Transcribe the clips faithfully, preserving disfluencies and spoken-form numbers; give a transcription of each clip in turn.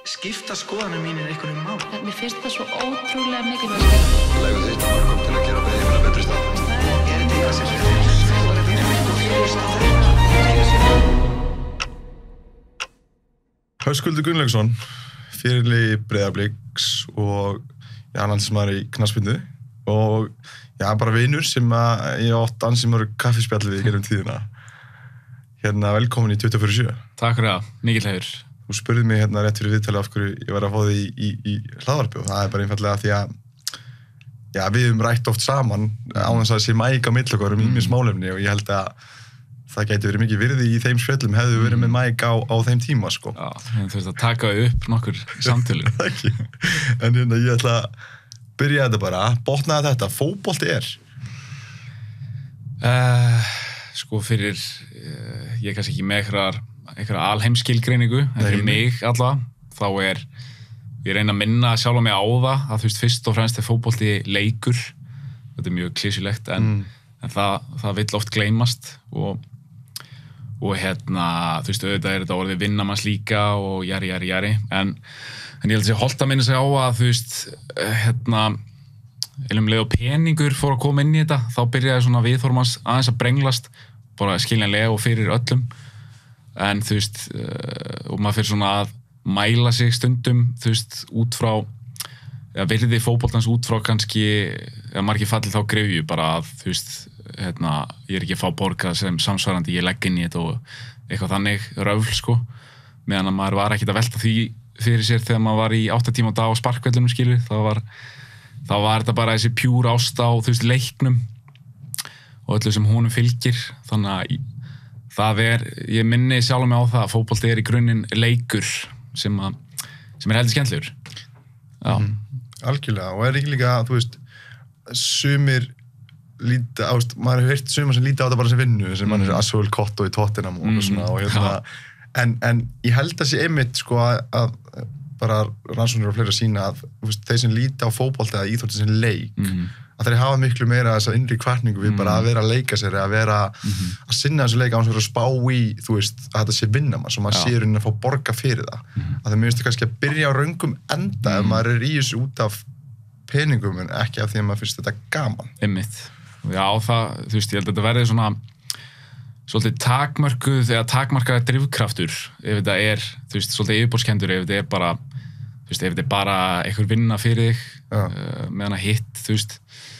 skipta skoðanir mínir einhvern veginn mál. Mér finnst það svo ótrúlega mikilvægt. Legðu þitt að mörgum til að gera beðið betri stað. Það er eitthvað sem Höskuldur Gunnlaugsson, fyrirliði Breiðabliks og ég er annars maður í knattspyrnu og ég er bara vinur sem að ég átt ansi mörg kaffispjall við gerum tíðina. Hérna velkomin í tuttugu og fjögur sjö. Takk fyrir það, mikill heiður. Þú spurði mig hérna rétt fyrir viðtali af hverju ég var að fá þig í, í, í hlaðvarpi og það er bara einfallega því að já, við höfum rætt oft saman án þess að sé mæk á milli okkar um ýmis málefni og ég held að það gæti verið mikið virði í þeim spjöllum hefðu verið með mæk á, á þeim tíma, sko. Já, þú þurft að taka upp nokkur samtölu. Ekki, en hérna ég ætla að byrja þetta bara, botnaði þetta, fótbolti er? Uh, sko fyrir, uh, ég er kannski ekki með einhverjar, einhverjar alheimskilgreiningu, en fyrir mig allavega, þá er, ég reyna að minna sjálf mig á það, að þú veist, fyrst og fremst er fótbolti leikur, þetta er mjög klísjulegt, en, mm. en það, það vill oft gleymast og og hérna, þú veist, auðvitað er þetta orðið vinnamanns líka og jari, jari, jari, en, en ég held að sé holdt að minna sig á að, þú veist, hérna, um leið og peningur fór að koma inn í þetta, þá byrjaði svona viðhorfans aðeins að brenglast, bara skiljanlega og fyrir öllum, en þú veist, og maður fyrir svona að mæla sig stundum, þú veist, út frá, eða virði fótboltans út frá kannski, eða margir falli þá grefju, bara að, þú veist, hérna, ég er ekki að fá borgað sem samsvarandi ég legg inn í þetta og eitthvað þannig röfl, sko, meðan að maður var ekkert að velta því fyrir sér þegar maður var í átta tíma á dag á sparkvellunum, skilur, þá var, þá var þetta bara þessi pjúr ást á, þú veist, leiknum og öllu sem honum fylgir, þannig að það er, ég minni sjálf mig á það að fótbolti er í grunninn leikur sem, að, sem er heldur skemmtilegur. Já. Mm, algjörlega, og er ekki líka, þú veist, sumir líta, ást, maður hefur heyrt sumar sem líta á þetta bara sem vinnu, sem mm. mann er Asshole Kotto í Tottenham og, mm. og svona, og hérna, en, en ég held að sé einmitt, sko, að, að bara rannsóknir og fleira sína að, þú veist, þeir sem líta á fótbolta eða íþrótti sem leik, mm. að þeir hafa miklu meira þessa innri kvartningu við mm. bara að vera að leika sér, að vera mm. að sinna þessu leika án sem vera að spá í, þú veist, að þetta sé vinna maður, svo maður sé raunin að fá borga fyrir það, mm. að það mjögstu kannski að byrja á röngum enda mm. ef maður er í þessu út af peningum en ekki af því að maður finnst þetta gaman. Einmitt. Já, það, þú veist, ég held að þetta verði svona svolítið takmörkuð eða takmarkaða drifkraftur ef þetta er, þú veist, svolítið yfirborðskendur ef þetta er bara, þú veist, ef þetta er bara einhver vinna fyrir þig uh, meðan að hitt, þú veist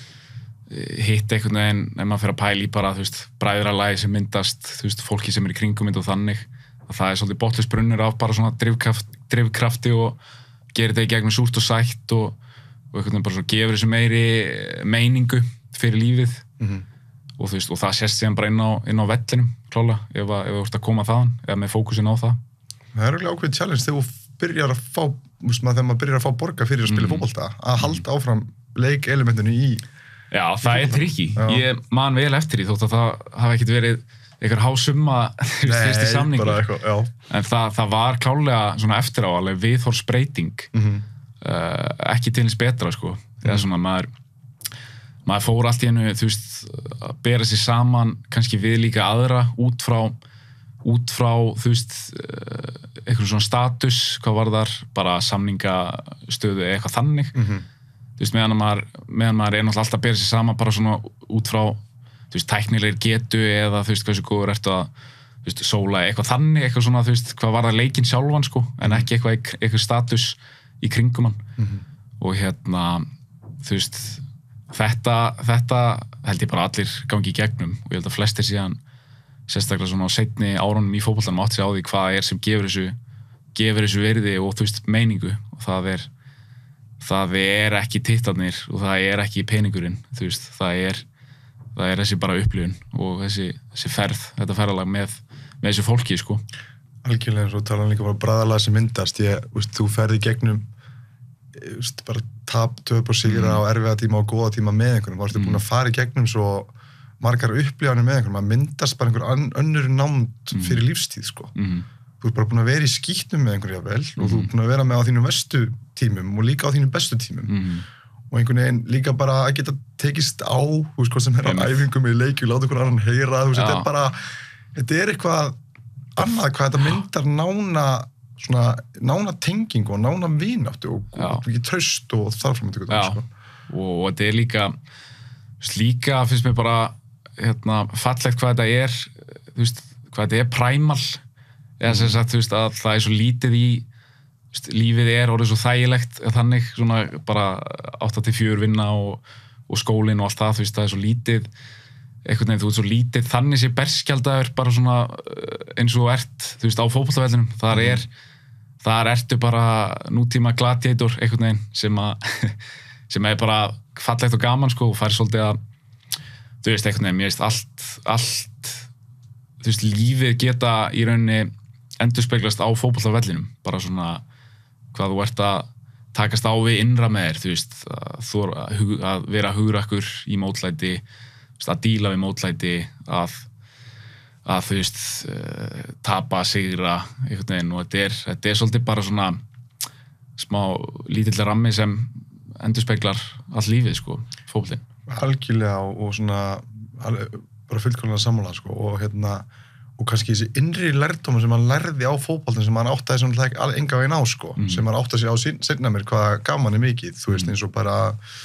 hitt einhvern veginn, ef maður fyrir að pæla í bara, þú veist, bræðralagi sem myndast, þú veist, fólki sem er í kringum mynd og þannig, að það er svolítið botnlaus brunnur af bara svona drifkraft, drifkrafti og gerir þetta í gegnum súrt og sætt og, og einhvern veginn bara svona gefur þessu meiri meiningu fyrir lífið mm-hmm. og þú veist, og það sést síðan bara inn á, inn á vellinum, klálega, ef, ef þú ert að koma þaðan, eða með fókusin á það. Það er alveg ákveðið challenge þegar þú byrjar að fá, veist maður, þegar maður byrjar að fá borga fyrir að spila mm. fótbolta, að halda áfram leikelementinu í... Já, það í er trikki. Ég man vel eftir því, þótt að það hafi ekkert verið einhver hásumma fyrst í samningu. Bara eitthvað, já. En það, það var klálega svona eftir á alveg viðhorfsbreyting, mm-hmm. uh, ekki til eins betra, sko. Þegar svona maður maður fór allt í hennu, þú veist, að bera sig saman kannski við líka aðra út frá, út frá, þú veist, eitthvað svona status, hvað var þar, bara samningastöðu eða eitthvað þannig. Mm-hmm. Þú veist, meðan maður, meðan maður er náttúrulega alltaf að bera sig saman bara svona út frá, þú veist, tæknilegir getu eða, þú veist, hversu góður ertu að, þú veist, sóla eitthvað þannig, eitthvað svona, þú veist, hvað var það leikinn sjálfan, sko, en ekki eitthvað, eitthvað status í kringum hann. Mm-hmm. Og hérna, þú veist, Þetta, þetta held ég bara allir gangi í gegnum og ég held að flestir síðan sérstaklega svona á seinni árunum í fótboltanum átt sig á því hvað er sem gefur þessu, gefur þessu virði og þú veist meiningu og það er, það er ekki titlarnir og það er ekki peningurinn, þú veist, það er, það er þessi bara upplifun og þessi, þessi ferð, þetta ferðalag með, með þessu fólki, sko. Algjörlega, svo tala hann líka bara bræðalega sem myndast, ég, veist, þú ferði í gegnum Just, bara tap, töp og sigra mm. á erfiða tíma og góða tíma með einhvern þú ert búin að fara í gegnum svo margar upplifanir með einhvern maður myndast bara einhver önnur nánd mm. fyrir lífstíð sko. mm. þú ert bara búin að vera í skítnum með einhvern jafnvel mm. og þú ert búin að vera með á þínum verstu tímum og líka á þínum bestu tímum mm. og einhvern veginn líka bara að geta tekist á þú veist hvað sem er á æfingum í leiki láta einhvern annan heyra þú veist, þetta er bara þetta er eitthvað annað hvað þetta myndar nána svona nána tengingu og nána vináttu og, og ekki traust og þarfram til þetta, sko. Og, og þetta er líka, líka finnst mér bara hérna, fallegt hvað þetta er, þú veist, hvað þetta er primal, eða sem sagt, þú veist, að það er svo lítið í, þú veist, lífið er orðið svo þægilegt, þannig, svona bara átta til fjögur vinna og, og skólinn og allt það, þú veist, það er svo lítið, einhvern veginn, þú veist, svo lítið, þannig sé berskjaldaður bara svona eins og ert, þú veist, á fótboltavellinum, þar er, þar ertu bara nútíma gladiator, einhvern veginn, sem að, sem er bara fallegt og gaman, sko, og færi svolítið að, þú veist, einhvern veginn, mér veist, allt, allt, þú veist, lífið geta í rauninni endurspeglast á fótboltavellinum, bara svona hvað þú ert að takast á við innra með þér, þú veist, að, þú, að, að vera hugrakkur í mótlæti, að díla við mótlæti, að, að þú veist, uh, tapa, sigra, einhvern veginn, og þetta er, þetta er svolítið bara svona smá lítill rammi sem endurspeglar allt lífið, sko, fótboltinn. Algjörlega og, og svona alveg, bara fullkomlega sammála, sko, og hérna og kannski þessi innri lærdóma sem hann lærði á fótboltann sem hann áttaði sem hann ekki enga veginn á, sko, mm. sem hann áttaði sig á seinna mér hvað gaman er mikið, þú veist, eins og bara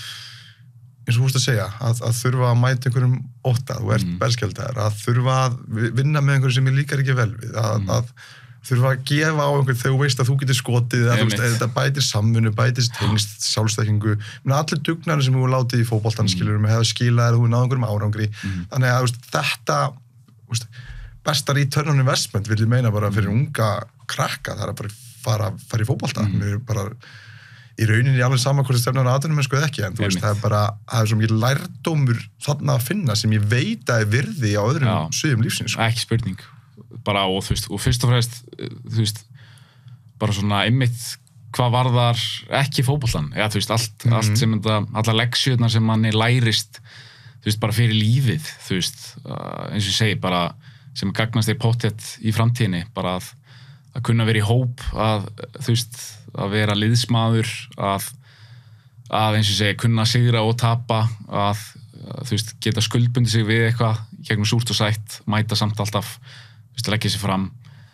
eins og þú veist að segja, að, að þurfa að mæta einhverjum ótta, þú ert mm. berskjaldaður, að þurfa að vinna með einhverjum sem ég líkar ekki vel við, að, mm. að þurfa að gefa á einhvern þegar þú veist að þú getur skotið, að, veist, að þetta bætir samvinnu, bætir tengst, sjálfstækkingu, allir dugnarnir sem þú hefur látið í fótboltann, mm. skilur, með hefur skilað þú náðu einhverjum árangri, mm. þannig að veist, þetta veist, besta return on investment vil ég meina bara fyrir unga krakka, það er að bara fara, fara í fótbolta, mm. mér er bara í rauninni alveg sama hvort það stefnar á atvinnumennsku eða ekki, en þú veist, það er bara, það er svo mikið lærdómur þarna að finna sem ég veit að er virði á öðrum Já. Sviðum lífsins. Sko. Ekki spurning, bara og þú veist, og fyrst og fremst, þú veist, bara svona einmitt hvað varðar ekki fótboltan, eða þú veist, allt, mm-hmm. allt sem þetta, alla leksjurnar sem manni lærist, þú veist, bara fyrir lífið, þú veist, eins og ég segi, bara sem gagnast þér pottþétt í framtíðinni, bara að, að kunna vera í hóp, að, þú veist, að vera liðsmaður, að, að eins og segja, kunna sigra og tapa, að, að þú veist, geta skuldbundið sig við eitthvað, gegnum súrt og sætt, mæta samt alltaf, þú veist, leggja sig fram,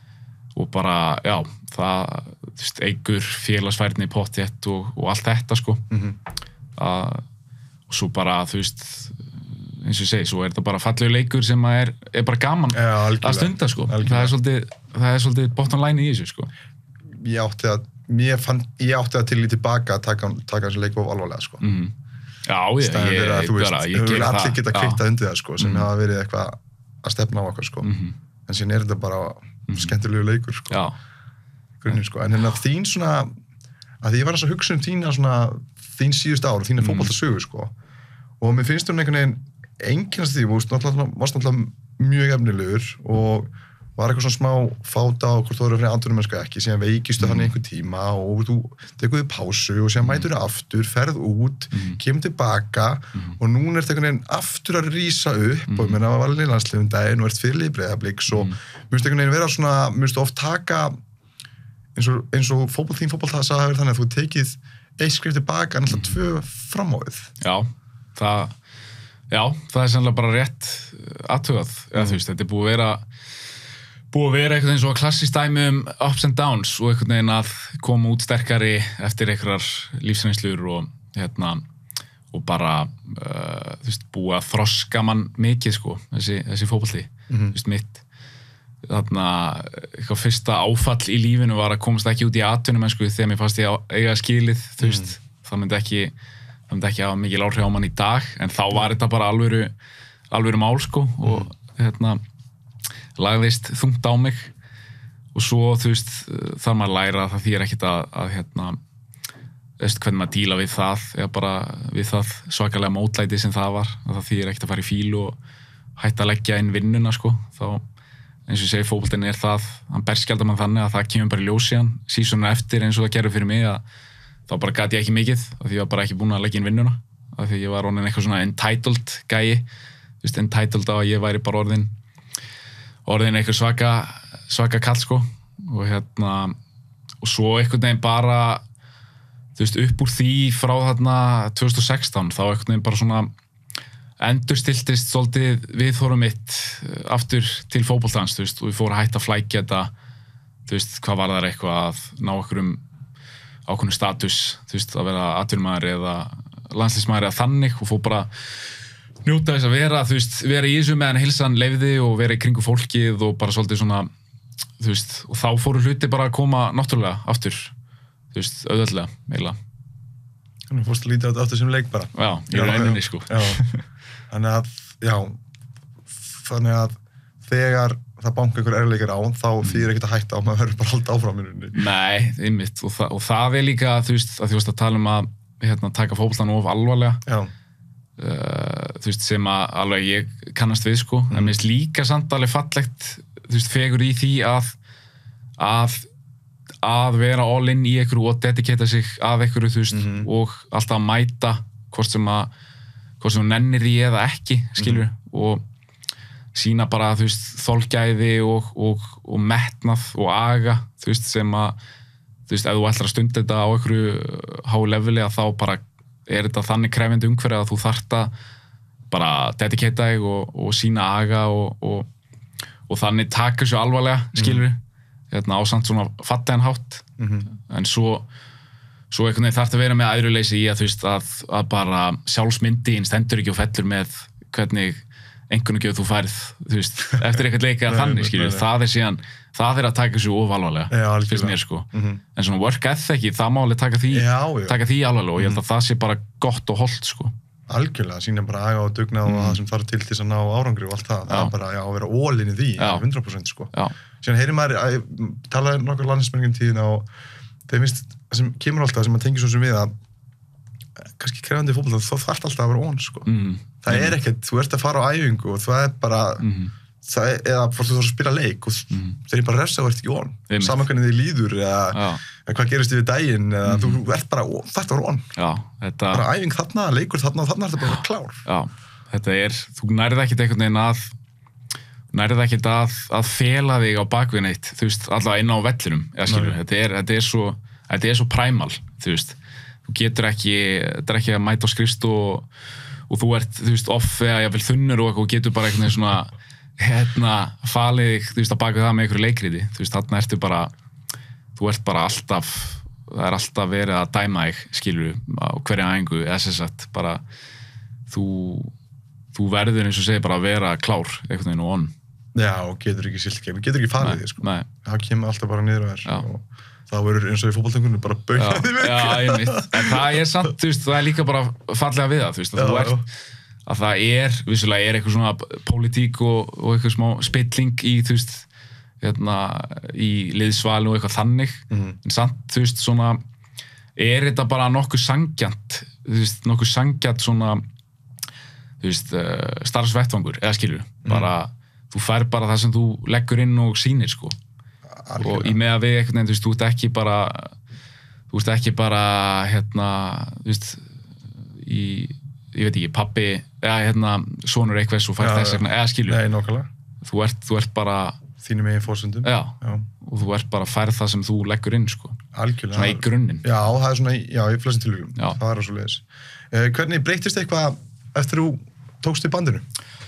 og bara, já, það, þú veist, eigur félagsfærni pottþétt og, og allt þetta, sko, mm-hmm. að, og svo bara, þú veist, eins og ég segi, svo er þetta bara fallegu leikur sem er, er bara gaman ja, að stunda, sko. Það er svolítið, það er svolítið bottom line í þessu, sko. Ég átti að, mér fann, ég átti að til í tilbaka að taka, taka þessu leiku of alvarlega, sko. Mm. Já, ég, ég, ég, að, þú veist, ég gera það. Allir geta kvittað undir það, sko, sem mm. hafa verið eitthvað að stefna á okkur, sko. Mm. En síðan er þetta bara mm. skemmtilegu leikur, sko. Já. Grunninn, sko. En hérna þín svona, að því ég var að hugsa um þína svona, þín síðust ár, þína mm. fótboltasögu, sko. Og mér finnst hún einhvern veginn einkennast því, þú varst náttúrulega mjög efnilegur og var eitthvað svona smá fáta á hvort þú voru fyrir atvinnumennsku ekki, síðan veikistu mm. hann í einhver tíma og þú tekur þig pásu og síðan mætur þig aftur, ferð út, mm. kemur tilbaka mm. og núna ertu einhvern veginn aftur að rísa upp mm. og mér var alveg í landsliðum daginn og ert fyrir í Breiðablik, svo mm. mér finnst einhvern veginn vera svona, mér finnst oft taka eins og, eins og fótboll, þín fótboll það sagði þannig að þú tekið eitt skrif tilbaka en alltaf mm. tvö fram á við. Já, það Já, það er sannlega bara rétt athugað, eða mm. þú veist, þetta er búið að vera búið að vera eitthvað eins og klassískt dæmi um ups and downs og einhvern veginn að koma út sterkari eftir einhverjar lífsreynslur og hérna og bara, uh, þú veist, búið að þroska mann mikið, sko, þessi, þessi fótbolti, mm-hmm. þú veist, mitt þarna, eitthvað fyrsta áfall í lífinu var að komast ekki út í atvinnumennsku þegar mér fannst ég eiga skilið, þú veist, mm. það myndi ekki það myndi ekki hafa mikil áhrif á mann í dag en þá var þetta bara alvöru alvöru mál, sko, og mm. hérna lagðist þungt á mig og svo, þú veist, þarf maður að læra það þýr ekkert að, að hérna veist hvernig maður díla við það eða bara við það svakalega mótlæti sem það var, að það þýr ekkert að fara í fílu og hætta að leggja inn vinnuna, sko, þá eins og ég segi, fótboltinn er það, hann berskjaldar mann þannig að það kemur bara í ljós síðan, sísonina eftir eins og það gerði fyrir mig að þá bara gat ég ekki mikið, af því ég var bara ekki búinn að leggja inn vinnuna, af því ég var orðin eitthvað svona entitled gæi, þú veist, entitled á að ég væri bara orðin orðin eitthvað svaka svaka kall, sko, og hérna og svo einhvern veginn bara þú veist, upp úr því frá þarna tvö þúsund og sextán, þá einhvern veginn bara svona endurstiltist svolítið viðhorfið mitt aftur til fótboltans, þú veist, og ég fór að hætta að flækja þetta þú veist, hvað var það eitthvað að ná einhverjum ákveðnum status, þú veist, að vera atvinnumaður eða landsliðsmaður eða þannig og fór bara njóta þess að vera, þú veist, vera í þessu meðan heilsan leyfði og vera í kringu fólkið og bara svolítið svona, þú veist, og þá fóru hluti bara að koma náttúrulega aftur, þú veist, auðvöldlega, eiginlega. Þannig að fórst að líta á þetta aftur sem leik bara. Já, í rauninni, sko. Já, þannig að, já, þannig að þegar það banka einhver erleikar á, þá þýðir ekkert að hætta á, maður verður bara alltaf áfram í rauninni. Nei, einmitt, og, þa og það er líka, þú veist, að þú veist að tala um að hérna, taka fótboltann of alvarlega. Já. Uh, þú veist, sem að alveg ég kannast við, sko. Mm. En mér finnst líka samt alveg fallegt, þú veist, fegur í því að, að að vera all in í einhverju og dedikata sig að einhverju, þú veist, mm-hmm. og alltaf að mæta hvort sem að hvort sem hún nennir því eða ekki, skilur, mm-hmm. og sína bara, þú veist, þolgæði og, og, og metnað og aga, þú veist, sem að þú veist, ef þú ætlar að stunda þetta á einhverju há leveli að þá bara er þetta þannig krefjandi umhverfi að þú þarft að bara dedikata þig og, og sína aga og, og, og þannig taka þessu alvarlega, skilur, mm-hmm. hérna, á samt svona fattigan hátt, mm-hmm. en svo svo einhvern veginn þarf að vera með æðruleysi í að þú veist að, að bara sjálfsmyndin stendur ekki og fellur með hvernig einhvernugjöf þú færð, þú veist, eftir eitthvað leika þannig, skilur, það er síðan það er að taka þessu of alvarlega, finnst mér, sko, mm-hmm. en svona work ethic það má alveg taka því, já, já. taka því alvarlega og ég held að það sé bara gott og holdt, sko. Algjörlega, sína bara aga og dugna og mm. það sem þarf til til að ná árangri og allt það, það er bara já, að vera all-in í því, já. hundra prósent, sko. Já. Síðan heyrir maður, að ég talaði nokkur landsliðsmenningum tíðina og þeir minnst, það sem kemur alltaf, sem maður tengir svo sem við að kannski krefandi fótbolta, þá þarf alltaf að vera on, sko. Mm. Það mm. er ekkert, þú ert að fara á æfingu og það er bara, mm. það er, eða þú þarf að spila leik og mm. þeir er bara refsa og ert ekki on. Saman hvernig þið líður eða, eða hvað gerist yfir daginn, eða mm. þú ert bara, þetta var on. Já, þetta... Bara æfing þarna, leikur þarna og þarna er þetta bara klár. Já, þetta er, þú nærið ekkert einhvern veginn að nærið ekkert að, að fela þig á bakvið neitt, þú veist, allavega inn á vellinum, eða skilur, þetta er, þetta er svo, þetta er svo primal, þú veist, þú getur ekki, þetta er ekki að mæta á skrifst og, og þú ert, þú veist, off eða jafnvel þunnur og eitthvað og getur bara einhvern veginn svona, hérna, falið þig, þú veist, að bakvið það með einhverju leikriði, þú veist, þarna ertu bara, þú ert bara alltaf, það er alltaf verið að dæma þig, skilur, á hverja æfingu, eða sem sagt, bara, þú, þú verður eins og segir bara að vera klár, einhvern veginn og on. Já, og getur ekki silt ekki, getur ekki farið því, sko. Nei. Það kemur alltaf bara niður á þér og það verður eins og í fótboltangunni bara bauðið við. Já, ég mitt. En það er samt, þú veist, það er líka bara fallega við það, þú veist, að já, þú ert, að það er, vissulega er eitthvað svona pólitík og, og eitthvað smá spilling í, þú veist, hérna, í liðsvali og eitthvað þannig, mm. en samt, þú veist, svona, er þetta bara nokkuð sangjant, þú veist, nokkuð sangjant svona, þú veist, uh, starfsvettvangur, eða skilur, mm. bara þú fær bara það sem þú leggur inn og sýnir, sko. Alkjörlega. Og í með að við einhvern veginn, þú veist, þú ert ekki bara, þú ert ekki bara, hérna, þú veist, í, ég veit ekki, pabbi, eða hérna, sonur eitthvað og fær þess vegna, eða skilur. Nei, nákvæmlega. Þú ert, þú ert bara... Þínum eigin forsendum. Já, já, og þú ert bara að færa það sem þú leggur inn, sko. Algjörlega. Svona í grunninn. Já, það er svona, já, í flestum tilvíkum. Það er svo leiðis. Uh, hvernig breytist eitthvað eftir þú tókst í bandinu?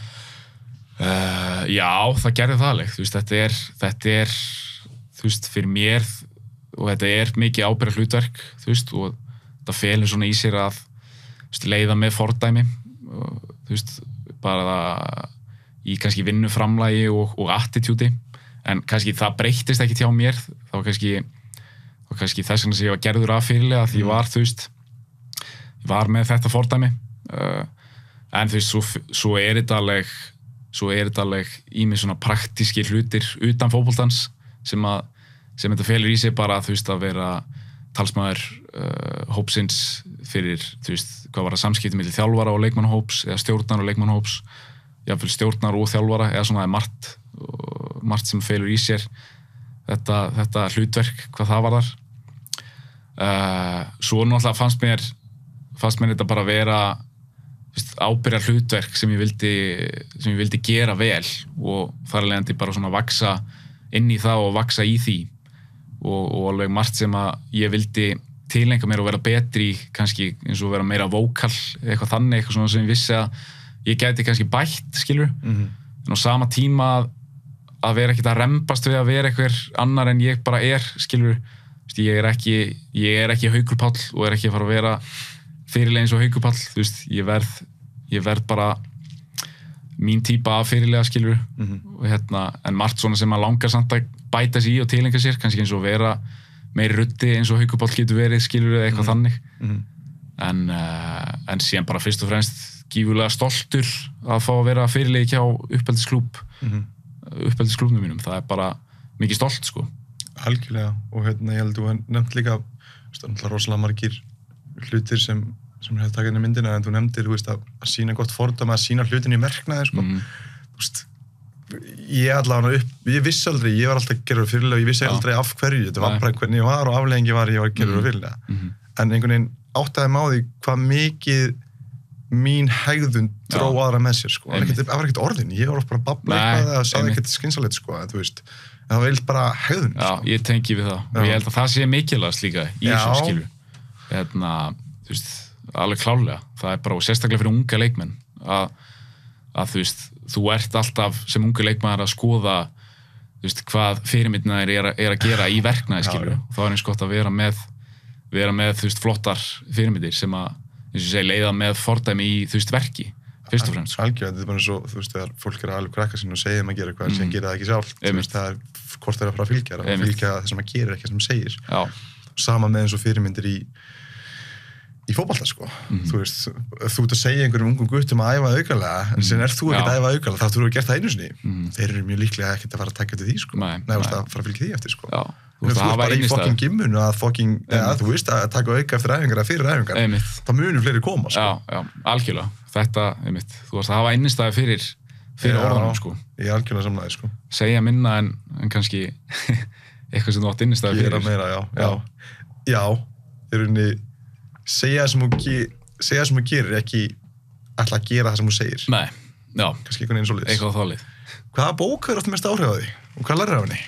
Uh, já, það gerði það alveg, þú veist, þetta er, þetta er, þú veist, fyrir mér og þetta er mikið ábyrgð hlutverk, þú veist, og þetta felur svona í sér að, þú veist, leiða með fordæmi, og, þú veist, bara í kannski vinnuframlagi og, og attitúti, en kannski það breyttist ekki hjá mér, það var kannski, það var kannski þess vegna sem ég var gerður af fyrirlega, því ég var, þú veist, ég var með þetta fordæmi, uh, en þú veist, svo, svo er þetta alveg, svo er þetta alveg ímið svona praktíski hlutir utan fótboltans sem að, sem þetta felur í sig bara, þú veist, að vera talsmaður uh, hópsins fyrir, þú veist, hvað var það samskipti milli þjálfara og leikmannahóps eða stjórnar og leikmannahóps, jafnvel stjórnar og þjálfara, eða svona það er margt, margt sem felur í sér þetta, þetta hlutverk, hvað það var þar. Uh, svo náttúrulega fannst mér, fannst mér þetta bara vera ábyrgðar hlutverk sem ég vildi sem ég vildi gera vel og þar af leiðandi bara svona vaksa inn í það og vaksa í því og, og alveg margt sem að ég vildi tileinka mér og vera betri kannski eins og vera meira vókal eitthvað þannig, eitthvað svona sem ég vissi að ég gæti kannski bætt, skilur, mm-hmm. en á sama tíma að vera ekkert að rembast við að vera einhver annar en ég bara er, skilur, ég er ekki, ég er ekki Haukur Páll og er ekki að fara að vera fyrirlega eins og Haukur Páll, þú veist, ég verð, ég verð bara mín típa af fyrirlega, skilur, mm-hmm. og hérna, en margt svona sem að langar samt að bæta sig í og tilenga sér, kannski eins og vera meiri ruddi eins og Haukur Páll getur verið, skilur, eða eitthvað mm-hmm. þannig, mm-hmm. en, uh, en síðan bara fyrst og fremst gífurlega stoltur að fá að vera fyrirlega hjá uppeldisklúb, mm-hmm. uppeldisklúbnum mínum, það er bara mikið stolt, sko. Algjörlega, og hérna ég held að þú nefnt líka, það er rosalega margir hlutir sem, sem hefur takað inn í myndina, en þú nefndir, þú veist, að, að sína gott fordæmi, að sína hlutin í merknaði, sko. Mm. Þú veist, ég allavega upp, ég vissi aldrei, ég var alltaf að gera fyrirlega, ég vissi ja. aldrei af hverju, þetta var bara hvernig ég var og afleggingi var ég var að gera mm. fyrirlega. Mm. En einhvern veginn áttaði mig á því hvað mikið mín hegðun dró aðra með sér, sko. Það var ekkert orðin, ég var bara að babla eitthvað eða sagði ekkert skynsalegt, sko, þú veist. Það var bara hegðun. Já, sko. Ég tengi við það. Já. Og ég held að það sé mikilvægast líka í þessu skilu. Hérna, þú veist, alveg klárlega. Það er bara, og sérstaklega fyrir unga leikmenn, að, að þú veist, þú ert alltaf sem unga leikmaður að skoða, þú veist, hvað fyrirmyndina er, er, er að gera í verknaði, skilu. Og það er eins gott að vera með, vera með, þú veist, flottar fyrirmyndir sem að, eins og segja, leiða með fordæmi í, þú veist, verki. Fyrst og fremst. Algjörlega, þetta er bara svo, þú veist, þegar fólk er að alveg krakka sín og segja þeim að gera eitthvað, mm. sem gera það ekki sjálft, þú veist, það er hvort það er að fara að fylgja það, að fylgja það sem að gera ekki sem segir. Já. Sama með eins og fyrirmyndir í, í fótbolta, sko. Mm. Þú veist, þú ert að segja einhverjum ungum guttum að æfa aukalega, en mm. sen er þú ekkert að æfa aukalega, þá þú eru að gera það einu sinni. Mm. Þeir eru mjög líklega ekkert að fara að taka til því, sko. Nei, Nei, nei. Að fara að fylgja því eftir, sko. Já. Þú veist bara í fokking gimmunu að fokking, eða þú veist að taka auka eftir æfingar eða fyrir æfingar, þá munum fleiri koma, sko. Já, já, algjörlega. Þetta, einmitt, þú varst að hafa innistæði fyrir, fyrir orðanum, sko. Ég er algjörlega samlega, sko. Segja minna en, en kannski eitthvað sem þú átt innistæði fyrir. Gera meira, já, já. Já, í rauninni, segja sem þú, segja sem þú gerir, ekki ætla að gera það sem þú segir. Nei, já. Kannski einhvern veginn svoleiðis. Eitthvað þálið. Hvaða bók er oft mest áhrif á því? Og hvað lærði af henni?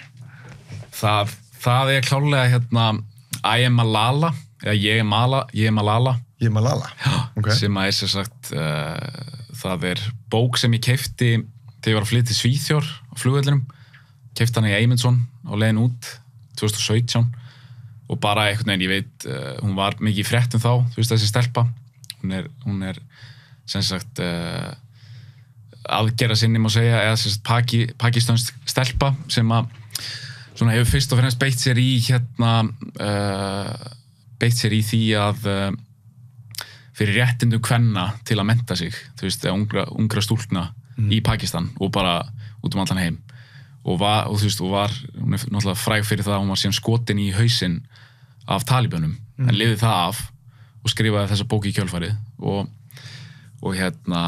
Það, það er klárlega hérna I am Malala, eða ég er Mala, ég er Malala. Ég er Malala? Já, okay. Sem að er sem sagt, uh, það er bók sem ég keypti þegar ég var að flytja til Svíþjór á flugvellinum. Keypti hana í Eymundsson á leiðin út tvö þúsund og sautján og bara einhvern veginn, ég veit, uh, hún var mikið í fréttum þá, þú veist þessi stelpa. Hún er, hún er sem sagt uh, aðgerða sinni má segja, eða sem sagt Paki, pakistansk stelpa sem að svona hefur fyrst og fremst beitt sér í hérna uh, beitt sér í því að uh, fyrir réttindum kvenna til að mennta sig, þú veist, ungra, ungra stúlkna mm. í Pakistan og bara út um allan heim og var, og þú veist, og var, hún er náttúrulega fræg fyrir það að hún var síðan skotin í hausinn af talibönum, mm. en lifði það af og skrifaði þessa bók í kjölfarið og, og hérna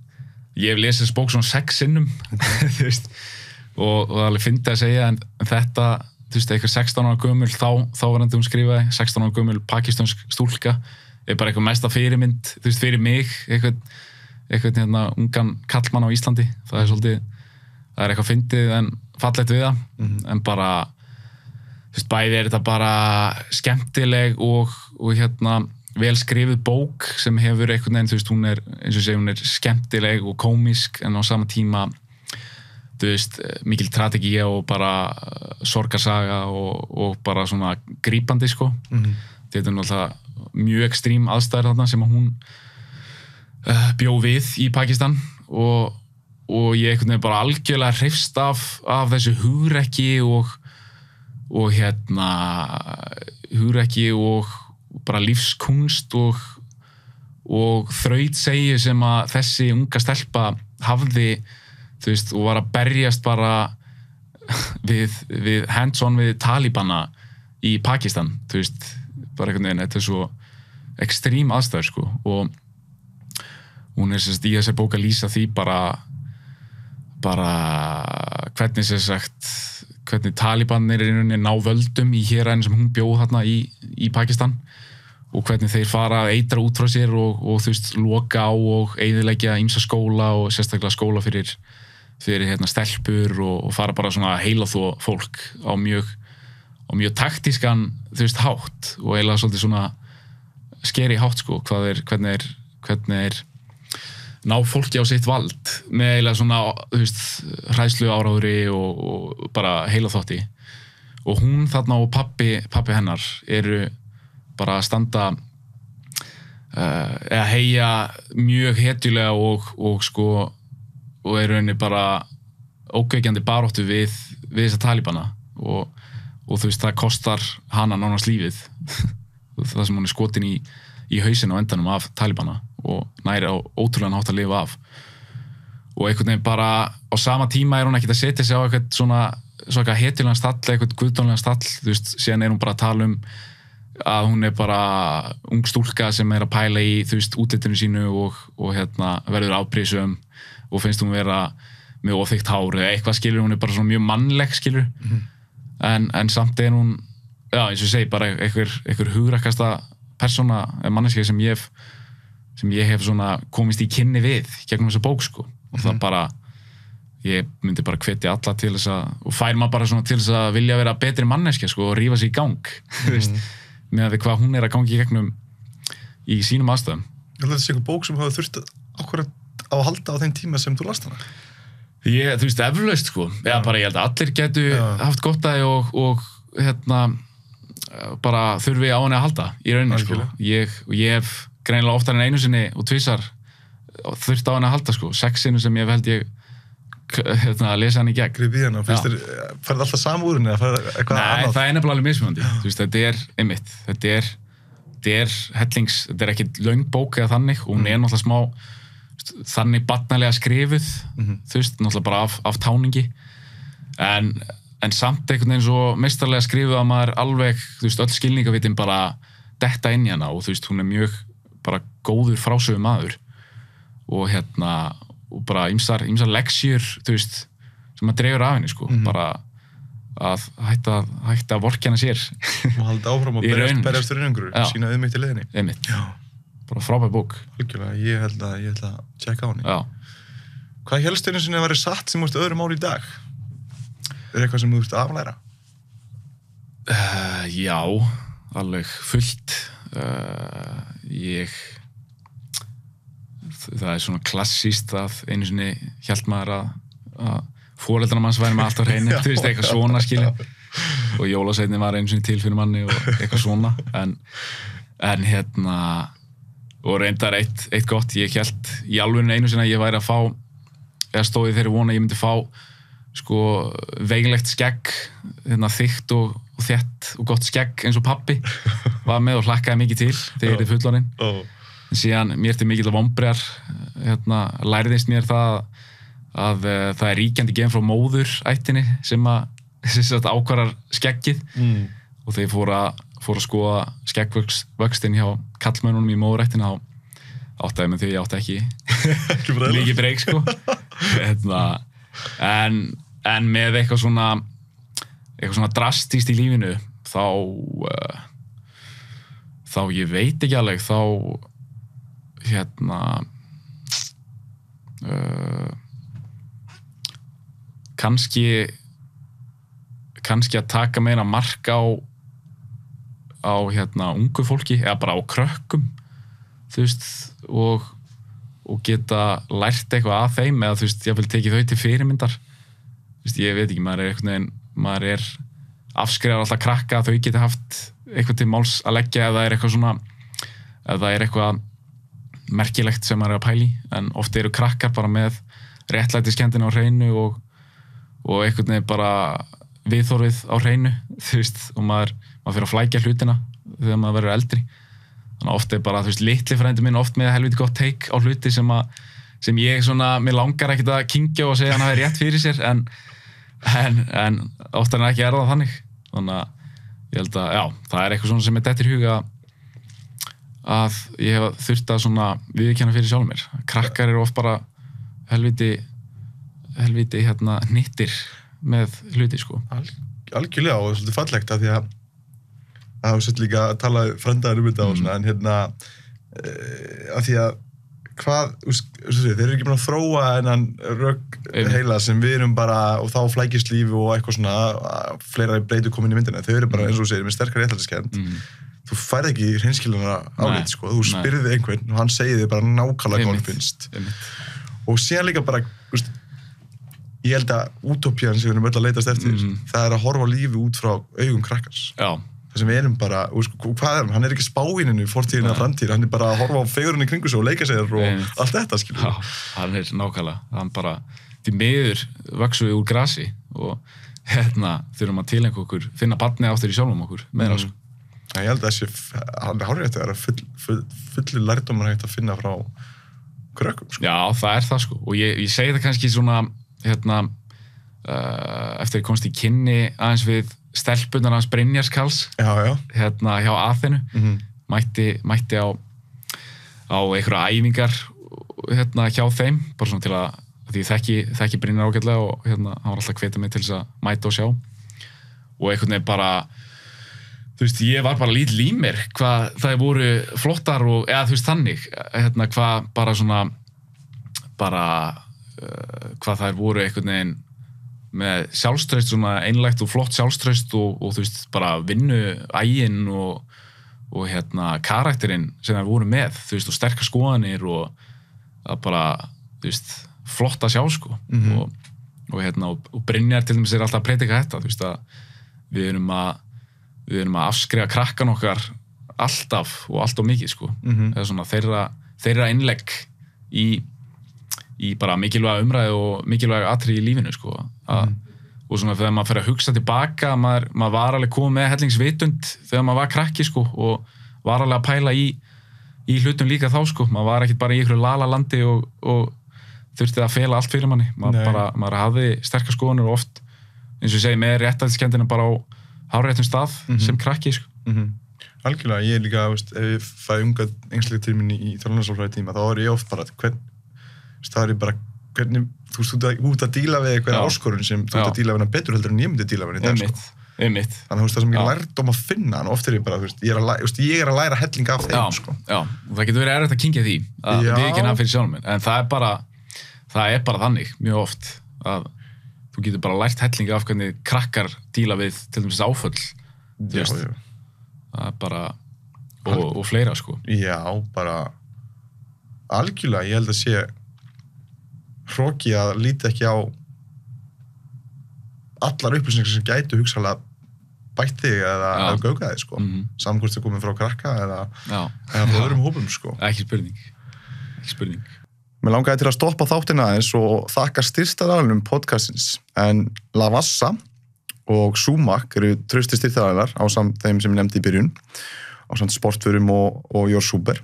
ég hef lesið þessa bók svona sex sinnum þú veist, og, og alveg fyndi að segja, en, en þetta þú veist, eitthvað sextán ára gömul þá, þá var hann hún skrifaði, sextán ára gömul pakistansk stúlka er bara eitthvað mesta fyrirmynd, þú veist, fyrir mig, eitthvað, eitthvað hérna, ungan kallmann á Íslandi, það er svolítið, það er eitthvað fyndið en fallegt við það, mm-hmm. en bara, þú veist, bæði er þetta bara skemmtileg og, og hérna, vel skrifið bók sem hefur eitthvað neginn, þú veist, hún er, eins og segja, hún er skemmtileg og komisk, en á sama tíma, þú veist, mikil strategía og bara sorgarsaga og, og bara svona grípandi, sko. Mm-hmm. Þetta er náttúrulega mjög ekstrím aðstæður þarna sem að hún uh, bjó við í Pakistan og, og ég einhvern veginn bara algjörlega hrifst af, af þessu hugrekki og, og hérna hugrekki og bara lífskunst og, og þrautsegi sem að þessi unga stelpa hafði, þú veist, og var að berjast bara við, við hands-on við talibana í Pakistan, þú veist, bara einhvern veginn, þetta er svo ekstrím aðstæður, sko, og hún er sérst í þessi bók að lýsa því bara bara hvernig sem sagt hvernig talibanir er einhvern veginn ná völdum í héraðinu sem hún bjóð þarna í, í Pakistan og hvernig þeir fara að eitra út frá sér og, og þú veist, loka á og eyðileggja ýmsa skóla og sérstaklega skóla fyrir, fyrir hérna, stelpur og, og fara bara svona heila þó fólk á mjög og mjög taktískan, þú veist, hátt og eiginlega svolítið svona skeri hátt, sko, hvað er, hvernig er hvernig er ná fólki á sitt vald með eiginlega svona, þú veist, hræðslu áráðri og, og bara heila þótti og hún þarna og pappi, pappi hennar eru bara að standa uh, eða heia mjög hetjulega og, og sko og eru henni bara ókveikjandi baráttu við, við þessa talibana og, og þú veist, það kostar hana nánast lífið það sem hún er skotin í, í hausinn á endanum af talibana og næri á ótrúlega hátt að lifa af og einhvern veginn bara á sama tíma er hún ekkert að setja sig á eitthvað svona, svona hetjulegan stall, eitthvað guðdómlegan stall, þú veist, síðan er hún bara að tala um að hún er bara ung stúlka sem er að pæla í, þú veist, útlitinu sínu og, og hérna verður afprísum og finnst hún vera með óþykkt hár eða eitthvað skilur, hún er bara svona mjög mannleg skilur, mm-hmm. en, en samt er hún, já eins og ég segi, bara einhver, einhver hugrakasta persóna, manneskja sem ég hef sem ég hef svona komist í kynni við gegnum þessa bók sko, og mm-hmm. það bara ég myndi bara hvetja alla til þess að, og fær maður bara svona til þess að vilja vera betri manneskja sko og rífa sig í gang, þú veist, mm-hmm. með að hvað hún er að gangi í gegnum í sínum aðstæðum. Ég held að þetta sé einhver bók sem hafa þurft ákveðið á að halda á þeim tíma sem þú last hana. Ég, þú veist, eflaust sko, eða bara ég held að allir getu Já. haft gott að og, og hérna bara þurfi á henni að halda í rauninni sko. Ég, ég hef greinilega oftar en einu sinni og tvisar þurft á henni að halda sko, sex sinnum sem ég held ég hérna, að lesa henni í gegn. Gripið hérna, finnst þér, færði alltaf samúrinni eða færði eitthvað Nei, annað? það er nefnilega alveg mismunandi, þú veist, þetta er einmitt, þetta er, þetta er hellings, þetta er ekki löng bók eða þannig og hún mm. er náttúrulega smá þannig barnalega skrifuð, mm-hmm. þú veist, náttúrulega bara af, af táningi en, en samt einhvern veginn svo meistarlega skrifuð að maður alveg, þú veist, öll skilningavitin bara detta inn í hana og þú veist, hún er mjög bara góður frásögu maður og hérna og bara ýmsar, ýmsar leksjur, þú veist, sem maður dregur af henni, sko, mm-hmm. bara að hætta, hætta að vorkenna sér. Og halda áfram og berjast, berjast fyrir einhverju, sína auðmyggt í leiðinni. Einmitt. Já. Bara frábær bók. Algjörlega, ég held að ég ætla að tjekka á henni. Já. Hvað helst einu sinni að vera satt sem þú veist öðru máli í dag? Er eitthvað sem þú veist aflæra? Uh, já, alveg fullt. Uh, ég... Það er svona klassíst að einu sinni hélt maður að, að foreldrar manns væri með allt á hreinu, þú veist, eitthvað svona skilja. Og jólasveinninn var einu sinni til fyrir manni og eitthvað svona. En, en hérna... Og reyndar eitt, eitt gott, ég hélt í alvörinu einu sinni að ég væri að fá, eða stóði þeirri vona að ég myndi fá sko veigilegt skegg, hérna þykkt og, og þétt og gott skegg eins og pabbi var með og hlakkaði mikið til þegar ég er fullorðinn. Oh. En síðan mér til mikill vonbrigðar, hérna, lærðist mér það að uh, það er ríkjandi gen frá móðurættinni sem að, sem að ákvarðar skeggið mm. og þegar ég fór að fór að skoða skeggvöxtinn hjá kallmönnunum í móðurættina þá áttaði mig því ég átti ekki líki breyk sko hérna, en, en með eitthvað svona eitthvað svona drastíst í lífinu þá uh, þá ég veit ekki alveg þá hérna uh, kannski kannski að taka meira mark á á hérna ungu fólki eða bara á krökkum þú veist og, og geta lært eitthvað að þeim eða þú veist ég vil tekið þau til fyrirmyndar þú veist ég veit ekki maður er einhvern veginn maður er afskrifar alltaf krakka að þau geta haft eitthvað til máls að leggja eða er eitthvað svona eða er eitthvað merkilegt sem maður er að pæli en oft eru krakkar bara með réttlætiskendina á hreinu og, og einhvern veginn bara viðþorfið á hreinu þú veist og maður maður fyrir að flækja hlutina þegar maður verður eldri þannig að oft er bara, þú veist, litli frændi minn oft með helviti gott take á hluti sem að sem ég svona, mér langar ekkert að kyngja og segja hann að það er rétt fyrir sér en, en, en oftar en ekki er það þannig þannig að ég held að, já, það er eitthvað svona sem er dettur í huga að ég hef þurft að svona viðurkenna fyrir sjálfum mér krakkar eru oft bara helviti helviti hérna nýttir með hluti, sko Alg, algjörlega og svolítið fallegt af því að það hefur svolítið líka að tala frændaðir um þetta mm. og svona, en hérna uh, af því að hvað, þeir eru ekki búin að þróa þennan rögg heila sem við erum bara, og þá flækist lífi og eitthvað svona, fleira breytur komin í myndina, þau eru bara, eins og þú segir, með sterkari réttlætiskennd mm. þú færð ekki hreinskilina álit, sko, þú spyrði einhvern og hann segir þig bara nákvæmlega hvað hann finnst. Og síðan líka bara, þú veist, ég held að útópían sem við erum öll að leitast eftir, mm. það er að horfa á lífi út frá augum krakkars. Já. Það sem við erum bara, hvað er hann? Hann er ekki spáininu, fortíðinu og framtíðinu, hann er bara að horfa á fegurinn í kringu sig og leika sér og Einmitt. Allt þetta, skilur. Já, hann er nákvæmlega, hann bara, því miður vöxum við úr grasi og hérna þurfum að tilengja okkur, finna barnið áttur í sjálfum okkur, meira, sko. Mm. Ég held að þessi, hann er hárið eftir að full, full, fullu lærdómar hægt að finna frá krökkum, sko. Já, það er það, sko, og ég, ég segi það kannski svona, hérna, uh, eftir að ég komst í kynni aðeins við stelpunar hans Brynjars Karls já, já. hérna hjá Aþenu mm-hmm. mætti, mætti á á einhverja æfingar hérna hjá þeim, bara svona til að því ég þekki, þekki Brynjar ágætlega og hérna hann var alltaf að hvetja mig til þess að mæta og sjá og einhvern veginn bara þú veist, ég var bara lítill í mér hvað það voru flottar og eða þú veist þannig, hérna hvað bara svona bara uh, hvað það voru einhvern veginn með sjálfstraust, svona einlægt og flott sjálfstraust og, og þú veist, bara vinnu æginn og, og hérna karakterinn sem það voru með, þú veist, og sterkar skoðanir og það bara, þú veist, flott að sjá, sko mm-hmm. og, og hérna, og, og Brynjar til dæmis er alltaf að predika þetta, þú veist, að við erum að við erum að afskrifa krakkan okkar alltaf og allt og mikið, sko mm-hmm. eða svona þeirra, þeirra innlegg í í bara mikilvæga umræði og mikilvæga atriði í lífinu, sko. Mm. Og svona þegar maður fer að hugsa tilbaka, maður, maður var alveg komið með hellingsvitund þegar maður var krakki, sko, og var alveg að pæla í, í hlutum líka þá, sko. Maður var ekkert bara í einhverju lalalandi og, og þurfti að fela allt fyrir manni. Maður, bara, maður hafði sterkar skoðanir og oft, eins og ég segi, með réttætiskenndina bara á hárréttum stað mm-hmm. sem krakki, sko. Mm-hmm. Algjörlega, ég er líka, veist, ef ég fæ unga engslega til minni í þjálfarnarsálfræði tíma, þá er ég oft bara, hvern það er bara, hvernig, þú veist, þú ert að díla við eitthvað áskorun sem þú ert að díla við hana betur heldur en ég myndi að díla við hana í dag, sko. Einmitt. Þannig að þú veist, það sem ég lærdóm að finna, en oft er ég bara, þú veist, ég er að, læ, veist, ég er að læra helling af þeim, já, sko. Já, og það getur verið erfitt að kyngja því, að við ekki hann fyrir sjálfum minn, en það er bara, það er bara þannig, mjög oft, að þú getur bara lært helling af hvernig krakkar díla við, til dæmis áföll, þú veist, það er bara, og, og fleira, sko. Já, bara, algjörlega, ég held að sé hroki að líta ekki á allar upplýsingar sem gætu hugsanlega bætt þig eða gauga þig, sko. Mm-hmm. Saman hvort þið komið frá krakka eða, eða frá öðrum hópum, sko. Ekki spurning. Ekki spurning. Mér langaði til að stoppa þáttina aðeins og þakka styrktaraðilum podcastins, en Lavazza og Sumac eru trausti styrktaraðilar ásamt þeim sem ég nefndi í byrjun, ásamt Sportförum og, og Your Super.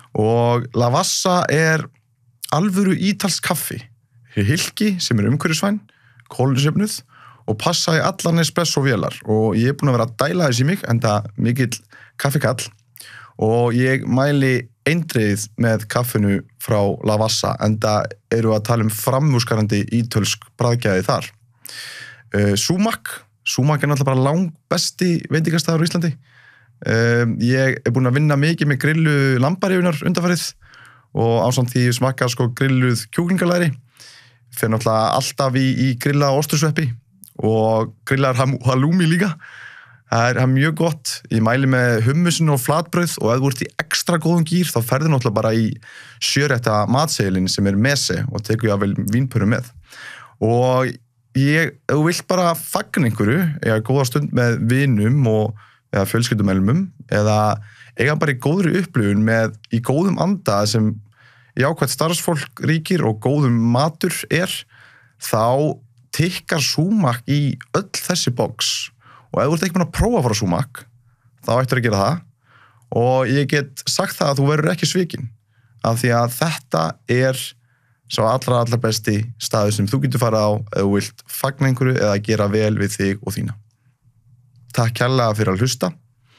Og Lavazza er alvöru ítalsk kaffi, hilki sem er umhverfisvæn, kólusefnuð og passa í allar Nespresso vélar og ég er búinn að vera að dæla þess í mig enda mikill kaffikall og ég mæli eindregið með kaffinu frá Lavazza enda eru að tala um framúrskarandi ítölsk bragðgæði þar. Uh, Sumac, Sumac er náttúrulega bara langbesti veitingastæður á Íslandi. Uh, ég er búinn að vinna mikið með grillu lambarífunar undanfarið og ásamt því smakka sko grilluð kjúklingalæri fyrir náttúrulega alltaf í, í grilla ostursveppi og grillar halloumi líka það er, er mjög gott, ég mæli með hummusin og flatbrauð og ef þú ert í ekstra góðum gýr þá ferðu náttúrulega bara í sjörétta matseðilinn sem er mese og tekur ég að vel vínpöru með og ég, ef þú vilt bara fagna einhverju, eiga góða stund með vinum og eða fjölskyldumælumum eða eiga bara í góðri upplifun með í góðum anda sem jákvæmt starfsfólk ríkir og góðum matur er, þá tikkar Sumac í öll þessi box og ef þú ert ekki búin að prófa frá Sumac, þá ættir að gera það og ég get sagt það að þú verður ekki svikinn af því að þetta er sá allra allra besti staður sem þú getur farið á ef þú vilt fagna einhverju eða gera vel við þig og þína. Takk kærlega fyrir að hlusta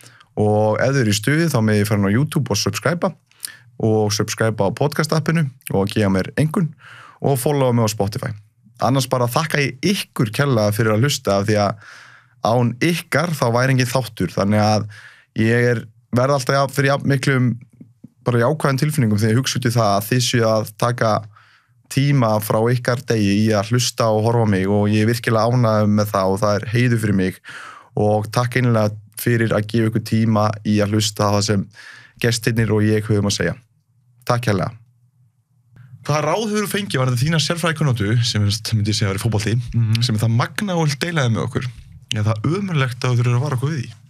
og ef þið eru í stuði þá með ég fara á YouTube og subscribe og subscribe á podcast-appinu og gefa mér einhvern og followa mig á Spotify. Annars bara þakka ég ykkur kærlega fyrir að hlusta af því að án ykkar þá væri engin þáttur þannig að ég er verð alltaf fyrir jafn miklum bara jákvæðan tilfinningum þegar ég hugsa út í það að þið séu að taka tíma frá ykkar degi í að hlusta og horfa á mig og ég er virkilega ánægður með það og það er heiður fyrir mig og takk einlega fyrir að gefa ykkur tíma í að hlusta á það sem gestirnir og ég höfum að segja. Takk hérlega. Hvaða ráð hefur þú fengið var þetta þína sérfræðikunnáttu sem myndi segja að vera í fótbolti, mm-hmm. sem er það magna og deilaði með okkur? Er það ömurlegt að þú þurfur að vara okkur við því?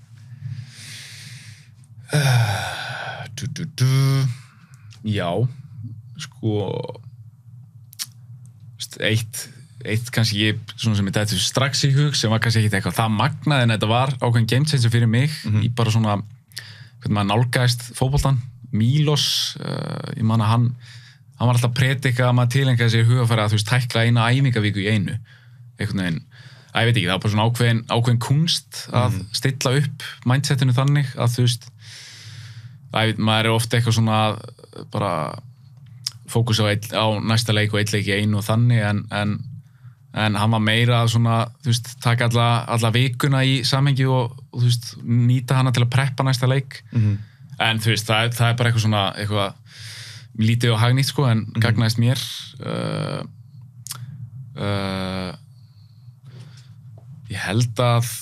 Uh, du, du, du. Já, sko eitt, eitt kannski ég, svona sem ég dætti strax í hug sem var kannski ekkert eitthvað það magnað en þetta var ákveðin game changer fyrir mig mm-hmm. í bara svona hvernig maður nálgæðist fótboltan Mílos, uh, ég man að hann hann var alltaf að predika að maður tilengaði sér hugafæri að þú veist tækla eina æfingavíku í einu einhvern veginn, að ég veit ekki, það var bara svona ákveðin, ákveðin kunst að mm. stilla upp mindsetinu þannig að þú veist að ég veit, maður er ofta eitthvað svona bara fókus á, eitt, á næsta leik og eitt leik í einu og þannig en, en, en hann var meira að svona, þú veist, taka alla, alla vikuna í samhengi og, og þú veist, nýta hana til að preppa næsta leik mm. en þú veist, það, það er bara eitthvað svona eitthvað lítið og hagnýtt sko, en mm-hmm. gagnaðist mér uh, uh, ég held að